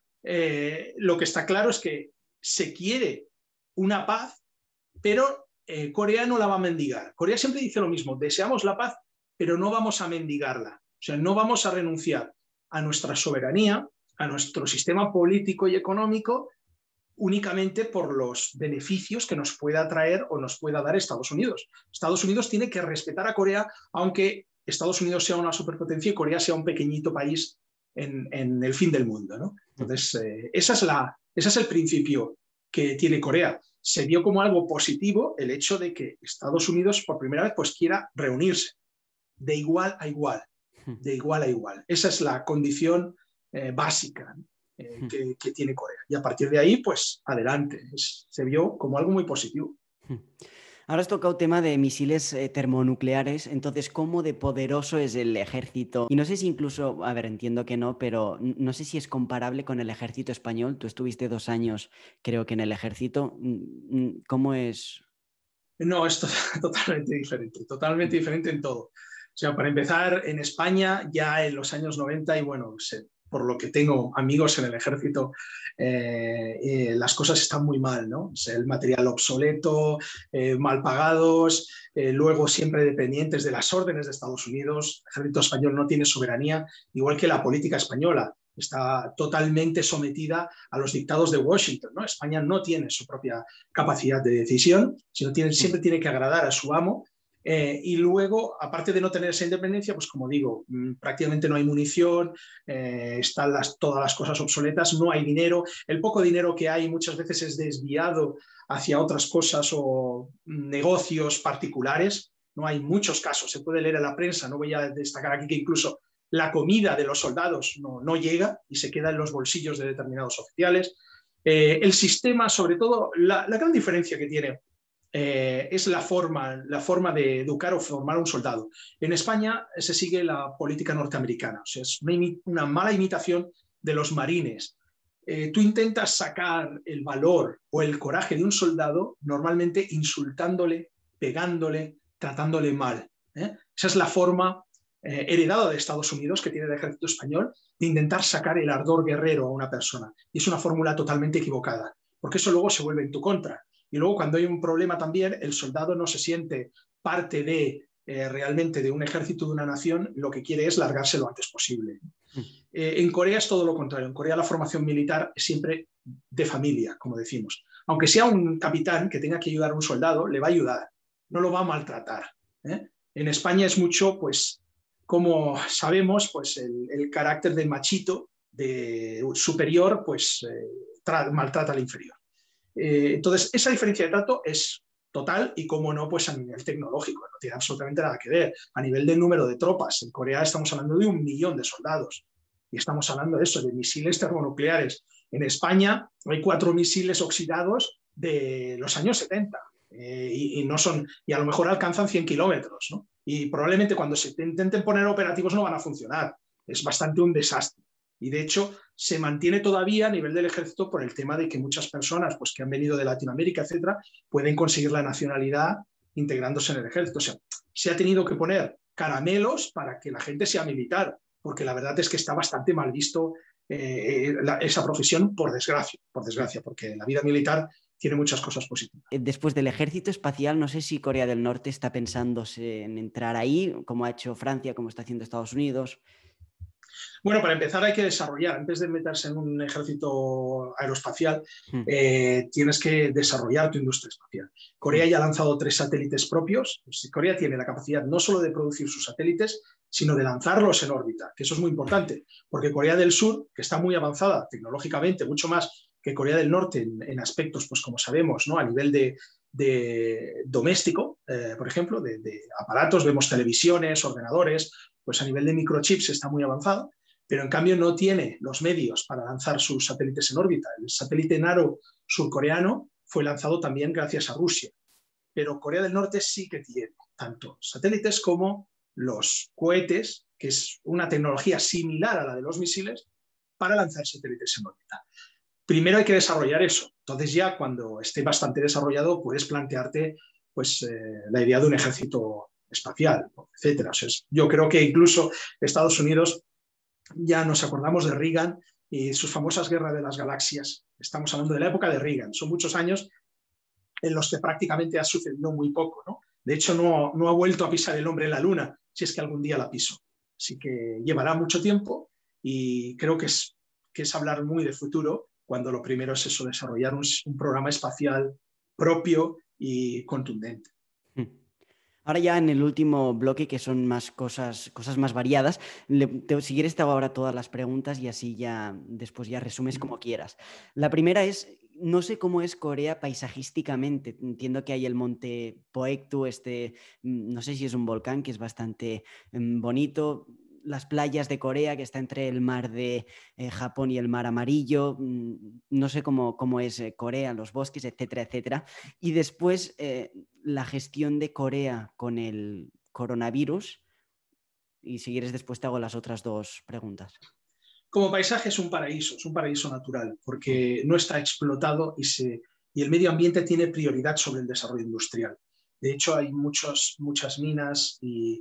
Speaker 3: lo que está claro es que se quiere una paz, pero Corea no la va a mendigar. Corea siempre dice lo mismo, deseamos la paz, pero no vamos a mendigarla. O sea, no vamos a renunciar a nuestra soberanía, a nuestro sistema político y económico, únicamente por los beneficios que nos pueda traer o nos pueda dar Estados Unidos. Estados Unidos tiene que respetar a Corea, aunque Estados Unidos sea una superpotencia y Corea sea un pequeñito país en el fin del mundo, ¿no? Entonces, ese es el principio que tiene Corea. Se vio como algo positivo el hecho de que Estados Unidos por primera vez pues quiera reunirse de igual a igual, de igual a igual. Esa es la condición básica que tiene Corea. Y a partir de ahí, pues adelante. Se vio como algo muy positivo.
Speaker 1: Ahora has tocado tema de misiles termonucleares, entonces, ¿cómo de poderoso es el ejército? Y no sé si incluso, a ver, entiendo que no, pero no sé si es comparable con el ejército español. Tú estuviste 2 años, creo que en el ejército. ¿Cómo es?
Speaker 3: No, es totalmente diferente en todo. O sea, para empezar, en España ya en los años 90, y bueno, por lo que tengo amigos en el ejército, las cosas están muy mal, ¿no? O sea, el material obsoleto, mal pagados, luego siempre dependientes de las órdenes de Estados Unidos. El ejército español no tiene soberanía, igual que la política española. Está totalmente sometida a los dictados de Washington, ¿no? España no tiene su propia capacidad de decisión, sino siempre tiene que agradar a su amo. Y luego, aparte de no tener esa independencia, pues como digo, prácticamente no hay munición, están todas las cosas obsoletas, no hay dinero. El poco dinero que hay muchas veces es desviado hacia otras cosas o negocios particulares. No hay muchos casos, se puede leer en la prensa, no voy a destacar aquí que incluso la comida de los soldados no llega y se queda en los bolsillos de determinados oficiales. El sistema, sobre todo, la gran diferencia que tiene es la forma de educar o formar a un soldado. En España se sigue la política norteamericana, o sea, es una mala imitación de los marines. Tú intentas sacar el valor o el coraje de un soldado normalmente insultándole, pegándole, tratándole mal. Esa es la forma heredada de Estados Unidos que tiene el ejército español de intentar sacar el ardor guerrero a una persona. Y es una fórmula totalmente equivocada, porque eso luego se vuelve en tu contra. Y luego cuando hay un problema también, el soldado no se siente parte realmente de un ejército, de una nación, lo que quiere es largarse lo antes posible. En Corea es todo lo contrario. En Corea la formación militar es siempre de familia, como decimos. Aunque sea un capitán que tenga que ayudar a un soldado, le va a ayudar, no lo va a maltratar. En España es mucho, pues, como sabemos, pues el carácter del machito, de superior, pues maltrata al inferior. Entonces, esa diferencia de trato es total y, como no, pues a nivel tecnológico, no tiene absolutamente nada que ver. A nivel del número de tropas, en Corea estamos hablando de 1 millón de soldados y estamos hablando de eso, de misiles termonucleares. En España hay 4 misiles oxidados de los años 70 y a lo mejor alcanzan 100 kilómetros, ¿no? Y probablemente cuando se intenten poner operativos no van a funcionar. Es bastante un desastre. Y de hecho se mantiene todavía a nivel del ejército por el tema de que muchas personas, pues, que han venido de Latinoamérica, etcétera, pueden conseguir la nacionalidad integrándose en el ejército. O sea, se ha tenido que poner caramelos para que la gente sea militar, porque la verdad es que está bastante mal visto esa profesión, por desgracia, porque la vida militar tiene muchas cosas positivas.
Speaker 1: Después del ejército espacial, no sé si Corea del Norte está pensándose en entrar ahí, como ha hecho Francia, como está haciendo Estados Unidos.
Speaker 3: Bueno, para empezar hay que desarrollar, antes de meterse en un ejército aeroespacial, tienes que desarrollar tu industria espacial. Corea ya ha lanzado 3 satélites propios. Corea tiene la capacidad no solo de producir sus satélites, sino de lanzarlos en órbita, que eso es muy importante, porque Corea del Sur, que está muy avanzada tecnológicamente, mucho más que Corea del Norte en aspectos, pues como sabemos, ¿no? A nivel de doméstico, por ejemplo, de aparatos, vemos televisiones, ordenadores, pues a nivel de microchips está muy avanzado, pero en cambio no tiene los medios para lanzar sus satélites en órbita. El satélite Naro surcoreano fue lanzado también gracias a Rusia, pero Corea del Norte sí que tiene tanto satélites como los cohetes, que es una tecnología similar a la de los misiles, para lanzar satélites en órbita. Primero hay que desarrollar eso. Entonces ya cuando esté bastante desarrollado puedes plantearte, pues, la idea de un ejército espacial, etcétera. O sea, yo creo que incluso Estados Unidos, ya nos acordamos de Reagan y sus famosas guerras de las galaxias. Estamos hablando de la época de Reagan. Son muchos años en los que prácticamente ha sucedido muy poco, ¿no? De hecho, no ha vuelto a pisar el hombre en la Luna, si es que algún día la pisó. Así que llevará mucho tiempo y creo que es hablar muy de futuro, cuando lo primero es eso, desarrollar un programa espacial propio y contundente.
Speaker 1: Ahora ya en el último bloque, que son más cosas más variadas, si quieres te hago ahora todas las preguntas y así ya después ya resumes como quieras. La primera es, no sé cómo es Corea paisajísticamente. Entiendo que hay el monte Poektu, no sé si es un volcán, que es bastante bonito. Las playas de Corea, que está entre el mar de Japón y el mar Amarillo. No sé cómo es Corea, los bosques, etcétera, etcétera. Y después la gestión de Corea con el coronavirus. Y si quieres después te hago las otras 2 preguntas.
Speaker 3: Como paisaje es un paraíso natural, porque no está explotado y el medio ambiente tiene prioridad sobre el desarrollo industrial. De hecho, hay muchas minas y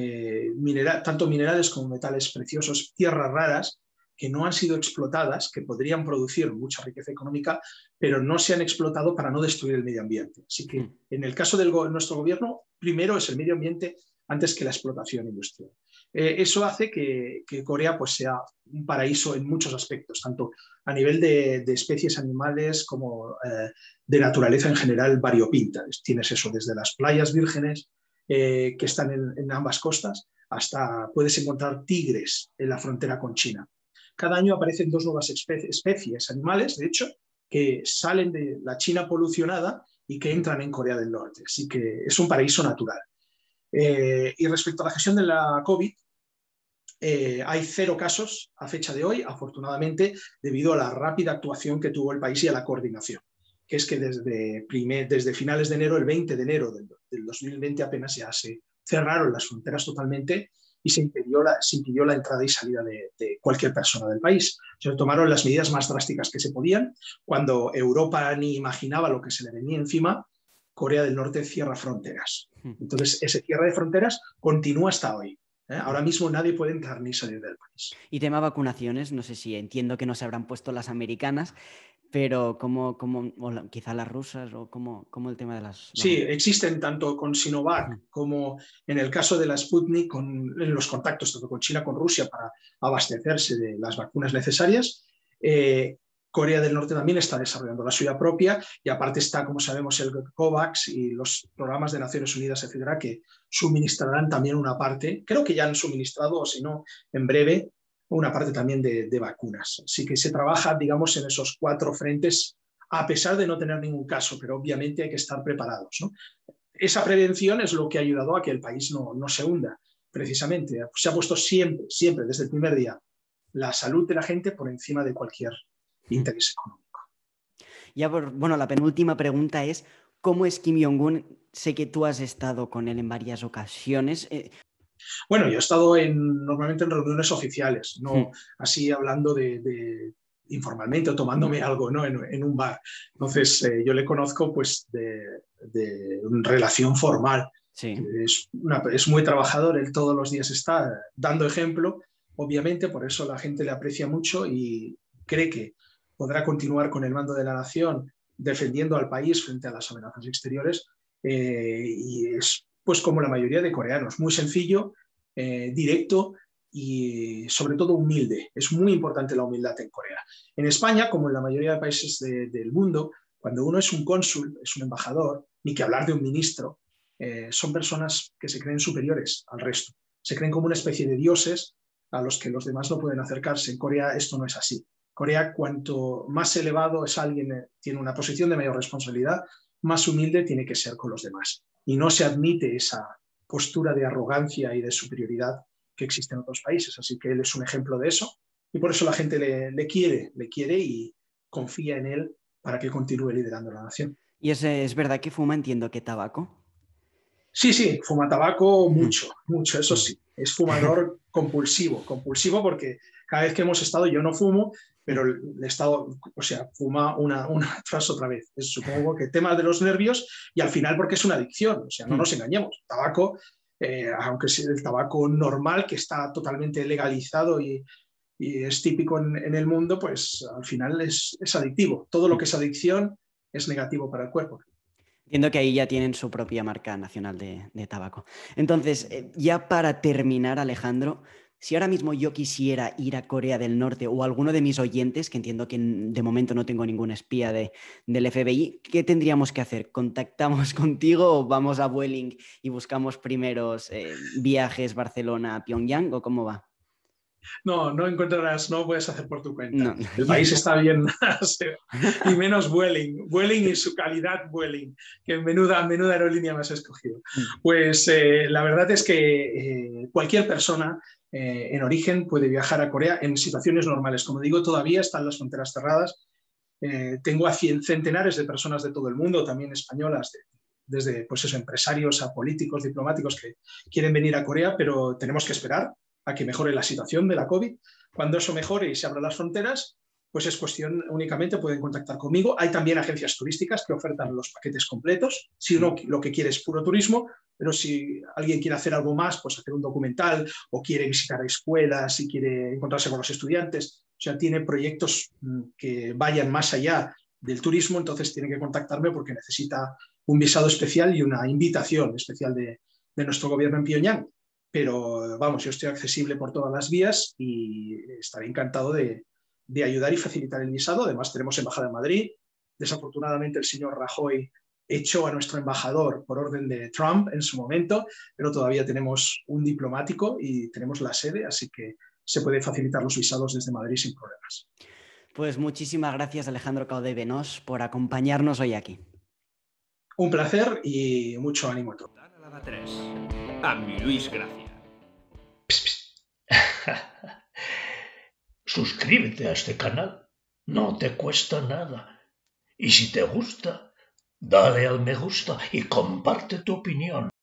Speaker 3: tanto minerales como metales preciosos, tierras raras, que no han sido explotadas, que podrían producir mucha riqueza económica, pero no se han explotado para no destruir el medio ambiente. Así que en el caso de nuestro gobierno, primero es el medio ambiente antes que la explotación industrial. Eso hace que Corea, pues, sea un paraíso en muchos aspectos, tanto a nivel de especies animales como de naturaleza en general variopinta. Tienes eso desde las playas vírgenes que están en ambas costas, hasta puedes encontrar tigres en la frontera con China. Cada año aparecen 2 nuevas especies animales, de hecho, que salen de la China polucionada y que entran en Corea del Norte. Así que es un paraíso natural. Y respecto a la gestión de la COVID, Hay 0 casos a fecha de hoy, afortunadamente, debido a la rápida actuación que tuvo el país y a la coordinación, que es que desde finales de enero, el 20 de enero del 2020, apenas ya se cerraron las fronteras totalmente y se impidió la entrada y salida de cualquier persona del país. Se tomaron las medidas más drásticas que se podían. Cuando Europa ni imaginaba lo que se le venía encima, Corea del Norte cierra fronteras. Entonces, ese cierre de fronteras continúa hasta hoy. Ahora mismo nadie puede entrar ni salir del país.
Speaker 1: Y tema vacunaciones, no sé si entiendo que no se habrán puesto las americanas, pero o quizá las rusas o como el tema de las...
Speaker 3: Sí, existen tanto con Sinovac como en el caso de la Sputnik, en los contactos tanto con China como con Rusia para abastecerse de las vacunas necesarias. Corea del Norte también está desarrollando la suya propia y aparte está, como sabemos, el COVAX y los programas de Naciones Unidas, etcétera, que suministrarán también una parte, creo que ya han suministrado, o si no, en breve, una parte también de vacunas. Así que se trabaja, digamos, en esos 4 frentes, a pesar de no tener ningún caso, pero obviamente hay que estar preparados, ¿no? Esa prevención es lo que ha ayudado a que el país no se hunda, precisamente. Se ha puesto siempre, siempre, desde el primer día, la salud de la gente por encima de cualquier interés económico.
Speaker 1: Ya bueno, la penúltima pregunta es, ¿cómo es Kim Jong-un? Sé que tú has estado con él en varias ocasiones.
Speaker 3: Bueno, yo he estado normalmente en reuniones oficiales, no así hablando informalmente o tomándome algo, ¿no? en un bar. Entonces, yo le conozco pues de relación formal.
Speaker 1: Sí.
Speaker 3: Es muy trabajador, él todos los días está dando ejemplo, obviamente, por eso la gente le aprecia mucho y cree que podrá continuar con el mando de la nación defendiendo al país frente a las amenazas exteriores, y es pues como la mayoría de coreanos, muy sencillo, directo y sobre todo humilde. Es muy importante la humildad en Corea. En España, como en la mayoría de países del mundo, cuando uno es un cónsul, es un embajador, ni que hablar de un ministro, son personas que se creen superiores al resto. Se creen como una especie de dioses a los que los demás no pueden acercarse. En Corea esto no es así. Corea, cuanto más elevado es alguien, tiene una posición de mayor responsabilidad, más humilde tiene que ser con los demás. Y no se admite esa postura de arrogancia y de superioridad que existe en otros países. Así que él es un ejemplo de eso y por eso la gente le quiere y confía en él para que continúe liderando la nación.
Speaker 1: ¿Y es verdad que fuma, entiendo, que tabaco?
Speaker 3: Sí, fuma tabaco mucho, eso sí. Es fumador compulsivo porque cada vez que hemos estado, yo no fumo, pero el estado, o sea, fuma una tras otra vez. Supongo que temas de los nervios y al final porque es una adicción, o sea, no nos engañemos. Tabaco, aunque sea el tabaco normal, que está totalmente legalizado y es típico en el mundo, pues al final es adictivo. Todo lo que es adicción es negativo para el cuerpo.
Speaker 1: Entiendo que ahí ya tienen su propia marca nacional de tabaco. Entonces, ya para terminar, Alejandro, si ahora mismo yo quisiera ir a Corea del Norte o alguno de mis oyentes, que entiendo que de momento no tengo ningún espía del FBI, ¿qué tendríamos que hacer? ¿Contactamos contigo o vamos a Vueling y buscamos primeros viajes Barcelona-Pyongyang o cómo va?
Speaker 3: No encontrarás, no puedes hacer por tu cuenta.
Speaker 1: No.
Speaker 3: El país está bien, y menos Vueling y su calidad Vueling, que menuda aerolínea me has escogido. Pues la verdad es que cualquier persona en origen puede viajar a Corea en situaciones normales. Como digo, todavía están las fronteras cerradas. Tengo a centenares de personas de todo el mundo, también españolas, desde pues eso, empresarios a políticos, diplomáticos que quieren venir a Corea, pero tenemos que esperar a que mejore la situación de la COVID. Cuando eso mejore y se abran las fronteras, pues es cuestión, únicamente pueden contactar conmigo. Hay también agencias turísticas que ofertan los paquetes completos, si uno lo que quiere es puro turismo, pero si alguien quiere hacer algo más, pues hacer un documental o quiere visitar escuelas y quiere encontrarse con los estudiantes, o sea, tiene proyectos que vayan más allá del turismo, entonces tiene que contactarme porque necesita un visado especial y una invitación especial de nuestro gobierno en Pyongyang. Pero vamos, yo estoy accesible por todas las vías y estaré encantado de ayudar y facilitar el visado. Además, tenemos embajada en Madrid. Desafortunadamente, el señor Rajoy echó a nuestro embajador por orden de Trump en su momento, pero todavía tenemos un diplomático y tenemos la sede, así que se puede facilitar los visados desde Madrid sin problemas.
Speaker 1: Pues muchísimas gracias, Alejandro Caudé-Benós, por acompañarnos hoy aquí.
Speaker 3: Un placer y mucho ánimo a todos.
Speaker 2: A mi Luis Gracia.
Speaker 4: Psst, psst. Suscríbete a este canal, no te cuesta nada. Y si te gusta, dale al me gusta y comparte tu opinión.